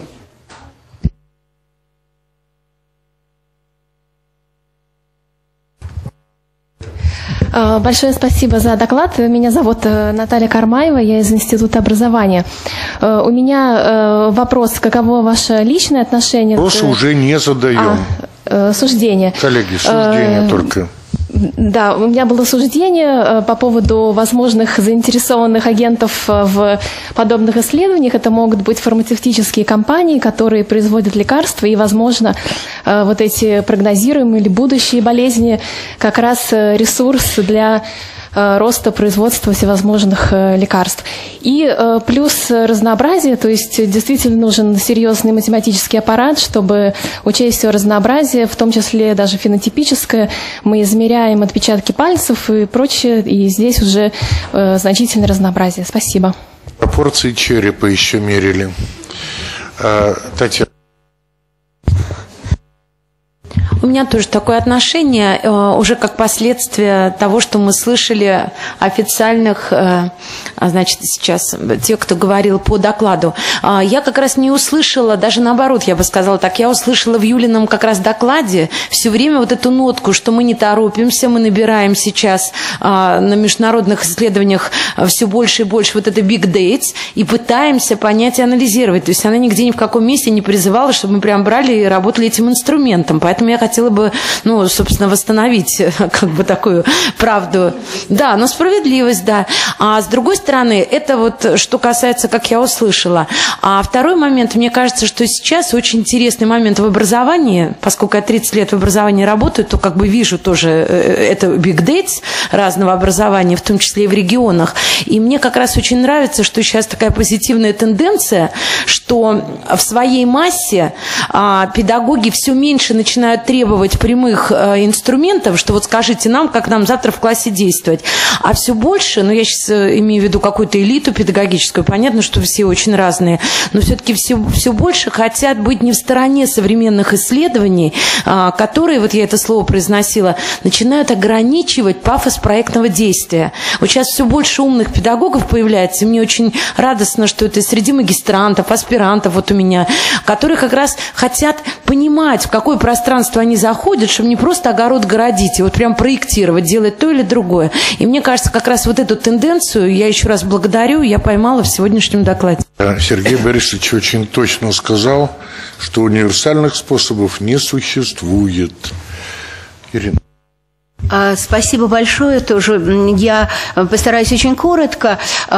Большое спасибо за доклад. Меня зовут Наталья Кармаева, я из Института образования. У меня вопрос, каково ваше личное отношение? Вопросы уже не задаем. Суждение. Коллеги, суждение только. Да, у меня было суждение по поводу возможных заинтересованных агентов в подобных исследованиях. Это могут быть фармацевтические компании, которые производят лекарства, и, возможно, вот эти прогнозируемые или будущие болезни как раз ресурс для роста производства всевозможных лекарств. И плюс разнообразие, то есть действительно нужен серьезный математический аппарат, чтобы учесть все разнообразие, в том числе даже фенотипическое. Мы измеряем отпечатки пальцев и прочее, и здесь уже значительное разнообразие. Спасибо. Пропорции черепа еще мерили. Татьяна. У меня тоже такое отношение, уже как последствие того, что мы слышали официальных, значит, сейчас тех, кто говорил по докладу. Я как раз не услышала, даже наоборот, я бы сказала так, я услышала в Юлином как раз докладе все время вот эту нотку, что мы не торопимся, мы набираем сейчас на международных исследованиях все больше и больше вот это big dates и пытаемся понять и анализировать. То есть она нигде ни в каком месте не призывала, чтобы мы прям брали и работали этим инструментом. Поэтому я хотела бы, ну, собственно, восстановить как бы такую правду. Да, но справедливость, да. А с другой стороны, это вот что касается, как я услышала. А второй момент, мне кажется, что сейчас очень интересный момент в образовании, поскольку я 30 лет в образовании работаю, то как бы вижу тоже это big dates разного образования, в том числе и в регионах. И мне как раз очень нравится, что сейчас такая позитивная тенденция, что в своей массе педагоги все меньше начинают требовать прямых инструментов, что вот скажите нам, как нам завтра в классе действовать. А все больше, ну я сейчас имею в виду какую-то элиту педагогическую, понятно, что все очень разные, но все-таки все больше хотят быть не в стороне современных исследований, которые, вот я это слово произносила, начинают ограничивать пафос проектного действия. Вот сейчас все больше умных педагогов появляется, и мне очень радостно, что это среди магистрантов, аспирантов вот у меня, которые как раз хотят понимать, в какое пространство они заходят, чтобы не просто огород городить, и вот прям проектировать, делать то или другое. И мне кажется, как раз вот эту тенденцию, я еще раз благодарю, я поймала в сегодняшнем докладе. Сергей Борисович очень точно сказал, что универсальных способов не существует. Ирина. Спасибо большое тоже. Я постараюсь очень коротко.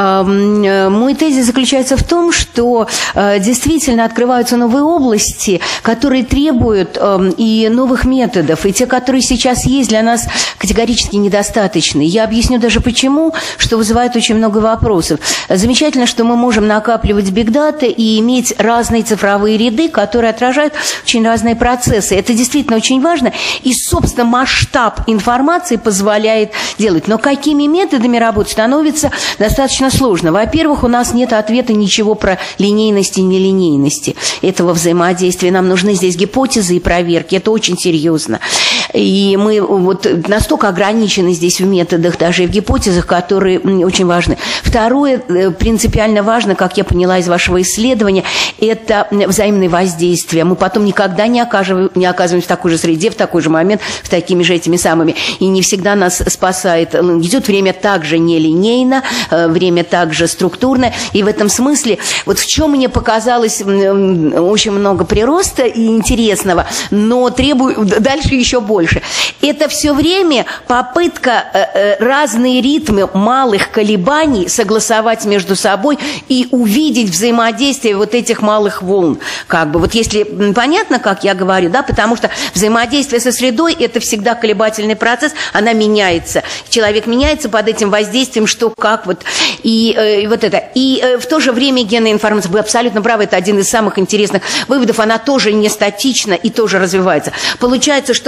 Мой тезис заключается в том, что действительно открываются новые области, которые требуют и новых методов, и те, которые сейчас есть, для нас категорически недостаточны. Я объясню даже почему, что вызывает очень много вопросов. Замечательно, что мы можем накапливать бигдаты и иметь разные цифровые ряды, которые отражают очень разные процессы. Это действительно очень важно. И, собственно, масштаб информации позволяет делать. Но какими методами работать становится достаточно сложно. Во-первых, у нас нет ответа ничего про линейность и нелинейности этого взаимодействия. Нам нужны здесь гипотезы и проверки. Это очень серьезно. И мы вот настолько ограничены здесь в методах, даже и в гипотезах, которые очень важны. Второе, принципиально важно, как я поняла из вашего исследования, это взаимное воздействие. Мы потом никогда не оказываемся в такой же среде, в такой же момент, с такими же этими самыми. И не всегда нас спасает. Идет время также нелинейно, время также структурно. И в этом смысле, вот в чем мне показалось очень много прироста и интересного, но требует дальше еще больше. Это все время попытка разные ритмы малых колебаний согласовать между собой и увидеть взаимодействие вот этих малых волн. Как бы. Вот если понятно, как я говорю, да, потому что взаимодействие со средой – это всегда колебательный процесс, она меняется. Человек меняется под этим воздействием, что, как, вот. И вот это. И в то же время генная информация, вы абсолютно правы, это один из самых интересных выводов, она тоже не статична и тоже развивается. Получается, что мы имеем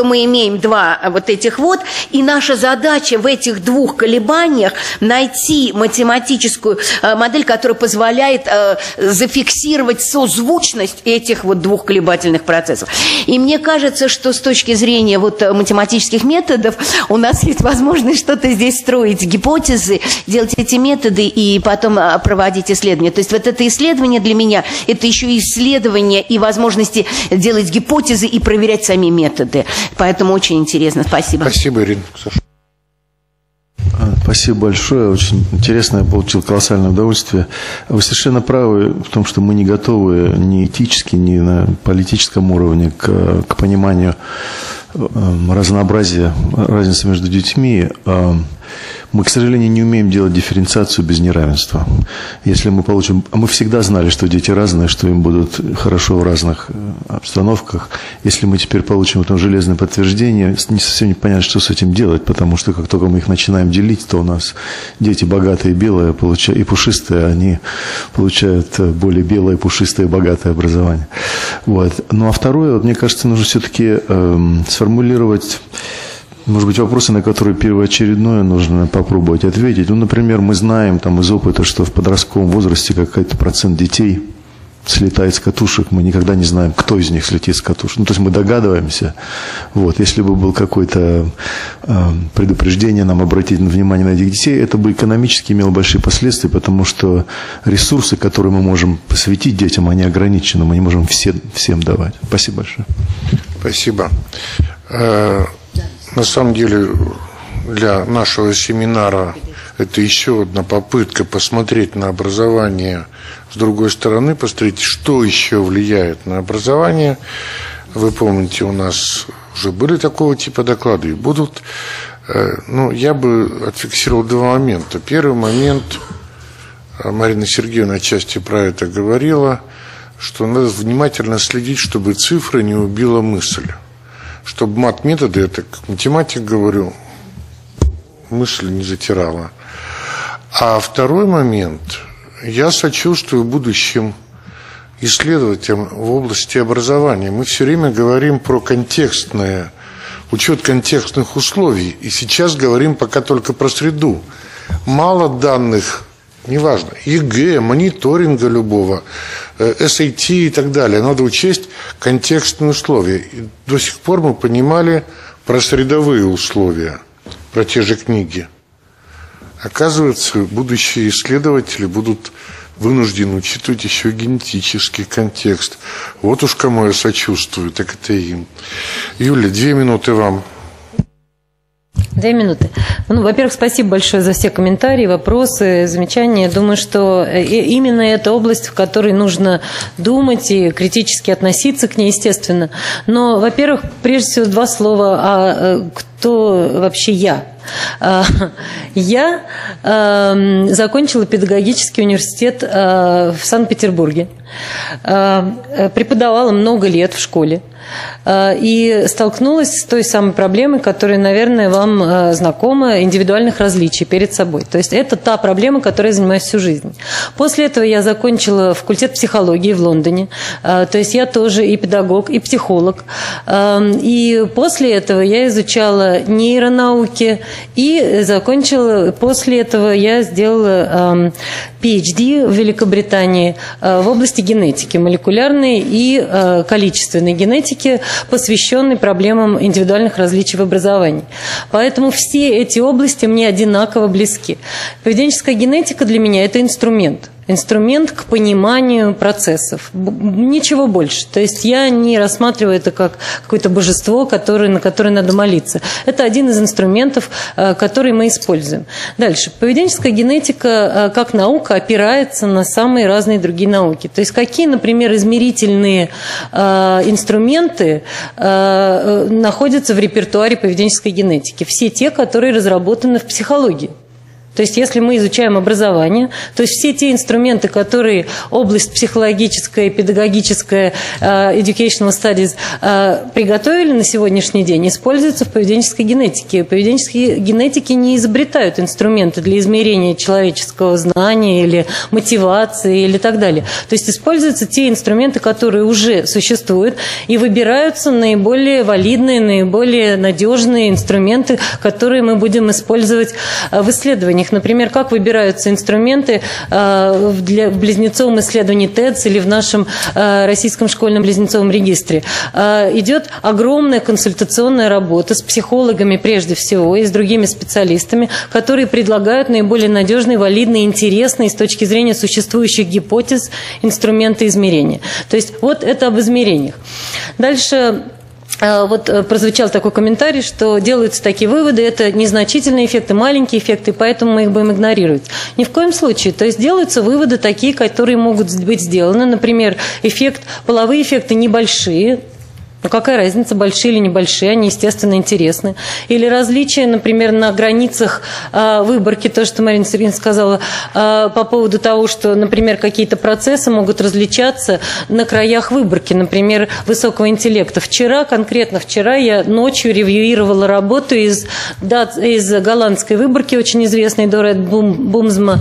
имеем два вот этих вот, и наша задача в этих двух колебаниях найти математическую модель, которая позволяет зафиксировать созвучность этих вот двух колебательных процессов. И мне кажется, что с точки зрения вот математических методов у нас есть возможность что-то здесь строить, гипотезы, делать эти методы и потом проводить исследования. То есть вот это исследование для меня – это еще и исследование и возможности делать гипотезы и проверять сами методы. Поэтому очень интересно. Спасибо. Спасибо, Ирина. Саша. Спасибо большое. Очень интересно. Я получил колоссальное удовольствие. Вы совершенно правы в том, что мы не готовы ни этически, ни на политическом уровне к пониманию разнообразия, разницы между детьми. Мы, к сожалению, не умеем делать дифференциацию без неравенства. Если мы получим... А мы всегда знали, что дети разные, что им будут хорошо в разных обстановках. Если мы теперь получим это железное подтверждение, не совсем непонятно, что с этим делать, потому что как только мы их начинаем делить, то у нас дети богатые, белые и пушистые, они получают более белое, пушистое, богатое образование. Вот. Ну а второе, вот, мне кажется, нужно все-таки сформулировать... Может быть, вопросы, на которые первоочередное нужно попробовать ответить. Ну, например, мы знаем там, из опыта, что в подростковом возрасте какой-то процент детей слетает с катушек. Мы никогда не знаем, кто из них слетит с катушек. Ну, то есть мы догадываемся. Вот. Если бы был какое-то предупреждение нам обратить внимание на этих детей, это бы экономически имело большие последствия, потому что ресурсы, которые мы можем посвятить детям, они ограничены. Мы не можем всем давать. Спасибо большое. Спасибо. На самом деле, для нашего семинара это еще одна попытка посмотреть на образование с другой стороны, посмотреть, что еще влияет на образование. Вы помните, у нас уже были такого типа доклады и будут. Ну, я бы отфиксировал два момента. Первый момент, Марина Сергеевна отчасти про это говорила, что надо внимательно следить, чтобы цифра не убила мысль. Чтобы мат-методы, это как математик говорю, мысль не затирала. А второй момент, я сочувствую будущим исследователям в области образования. Мы все время говорим про контекстное, учет контекстных условий, и сейчас говорим пока только про среду. Мало данных, неважно, ЕГЭ, мониторинга любого, SAT и так далее. Надо учесть контекстные условия. И до сих пор мы понимали про средовые условия, про те же книги. Оказывается, будущие исследователи будут вынуждены учитывать еще и генетический контекст. Вот уж кому я сочувствую, так это им. Юля, 2 минуты вам. 2 минуты. Ну, во-первых, спасибо большое за все комментарии, вопросы, замечания. Думаю, что именно эта область, в которой нужно думать и критически относиться к ней, естественно. Но, во-первых, прежде всего 2 слова, кто вообще я? Я закончила педагогический университет в Санкт-Петербурге, преподавала много лет в школе и столкнулась с той самой проблемой, которая, наверное, вам знакома, индивидуальных различий перед собой. То есть это та проблема, которой я занимаюсь всю жизнь. После этого я закончила факультет психологии в Лондоне. То есть я тоже и педагог, и психолог. И после этого я изучала нейронауки и закончила, после этого я сделала PhD в Великобритании в области генетики, молекулярной и количественной генетики, посвященной проблемам индивидуальных различий в образовании. Поэтому все эти области мне одинаково близки. Поведенческая генетика для меня – это инструмент. Инструмент к пониманию процессов. Ничего больше. То есть я не рассматриваю это как какое-то божество, на которое надо молиться. Это один из инструментов, который мы используем. Дальше. Поведенческая генетика как наука опирается на самые разные другие науки. То есть какие, например, измерительные инструменты находятся в репертуаре поведенческой генетики? Все те, которые разработаны в психологии. То есть, если мы изучаем образование, то есть все те инструменты, которые область психологическая, педагогическая, educational studies приготовили на сегодняшний день, используются в поведенческой генетике. Поведенческие генетики не изобретают инструменты для измерения человеческого знания или мотивации или так далее. То есть, используются те инструменты, которые уже существуют, и выбираются наиболее валидные, наиболее надежные инструменты, которые мы будем использовать в исследованиях. Например, как выбираются инструменты в близнецовом исследовании ТЭДС или в нашем российском школьном близнецовом регистре. Идет огромная консультационная работа с психологами прежде всего и с другими специалистами, которые предлагают наиболее надежные, валидные, интересные с точки зрения существующих гипотез инструменты измерения. То есть вот это об измерениях. Дальше... Вот прозвучал такой комментарий, что делаются такие выводы, это незначительные эффекты, маленькие эффекты, поэтому мы их будем игнорировать. Ни в коем случае. То есть делаются выводы такие, которые могут быть сделаны. Например, половые эффекты небольшие. Ну, какая разница, большие или небольшие, они, естественно, интересны. Или различия, например, на границах выборки, то, что Марина Сергеевна сказала, по поводу того, что, например, какие-то процессы могут различаться на краях выборки, например, высокого интеллекта. Конкретно вчера я ночью ревьюировала работу из голландской выборки, очень известной, Дорет Бумсма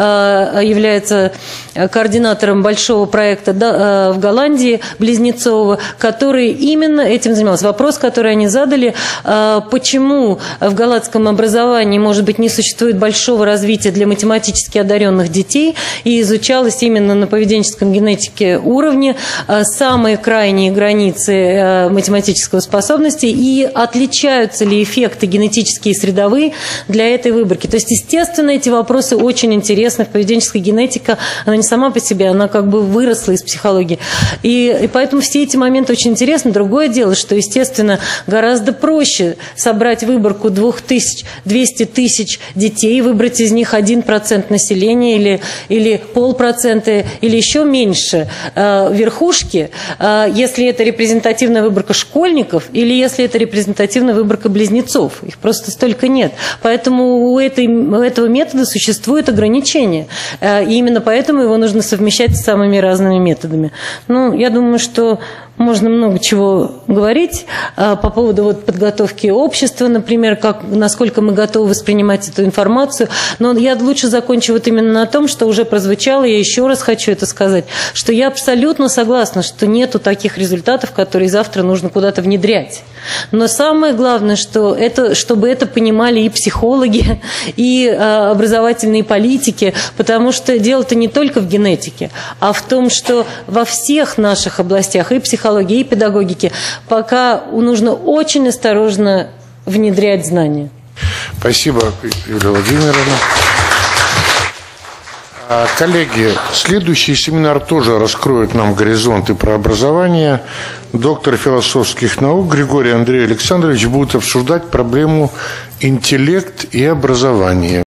является координатором большого проекта в Голландии, близнецового, который именно этим занимался. Вопрос, который они задали, почему в голландском образовании, может быть, не существует большого развития для математически одаренных детей, и изучалось именно на поведенческом генетике уровне самые крайние границы математической способности и отличаются ли эффекты генетические и средовые для этой выборки. То есть, естественно, эти вопросы очень интересны. Поведенческая генетика, она не сама по себе, она как бы выросла из психологии. И поэтому все эти моменты очень интересны. Другое дело, что, естественно, гораздо проще собрать выборку 200 тысяч детей, выбрать из них 1% населения или 0,5%, или еще меньше верхушки, если это репрезентативная выборка школьников или если это репрезентативная выборка близнецов. Их просто столько нет. Поэтому у этого метода существует ограничение. И именно поэтому его нужно совмещать с самыми разными методами. Ну, я думаю, что можно много чего говорить по поводу подготовки общества, например, насколько мы готовы воспринимать эту информацию. Но я лучше закончу именно на том, что уже прозвучало, я еще раз хочу это сказать, что я абсолютно согласна, что нету таких результатов, которые завтра нужно куда-то внедрять. Но самое главное, чтобы это понимали и психологи, и образовательные политики, потому что дело-то не только в генетике, а в том, что во всех наших областях и психологии, и педагогики пока нужно очень осторожно внедрять знания. Спасибо, Юлия Владимировна. Коллеги, следующий семинар тоже раскроет нам горизонты про образование. Доктор философских наук Григорий Андрей Александрович будет обсуждать проблему интеллект и образование.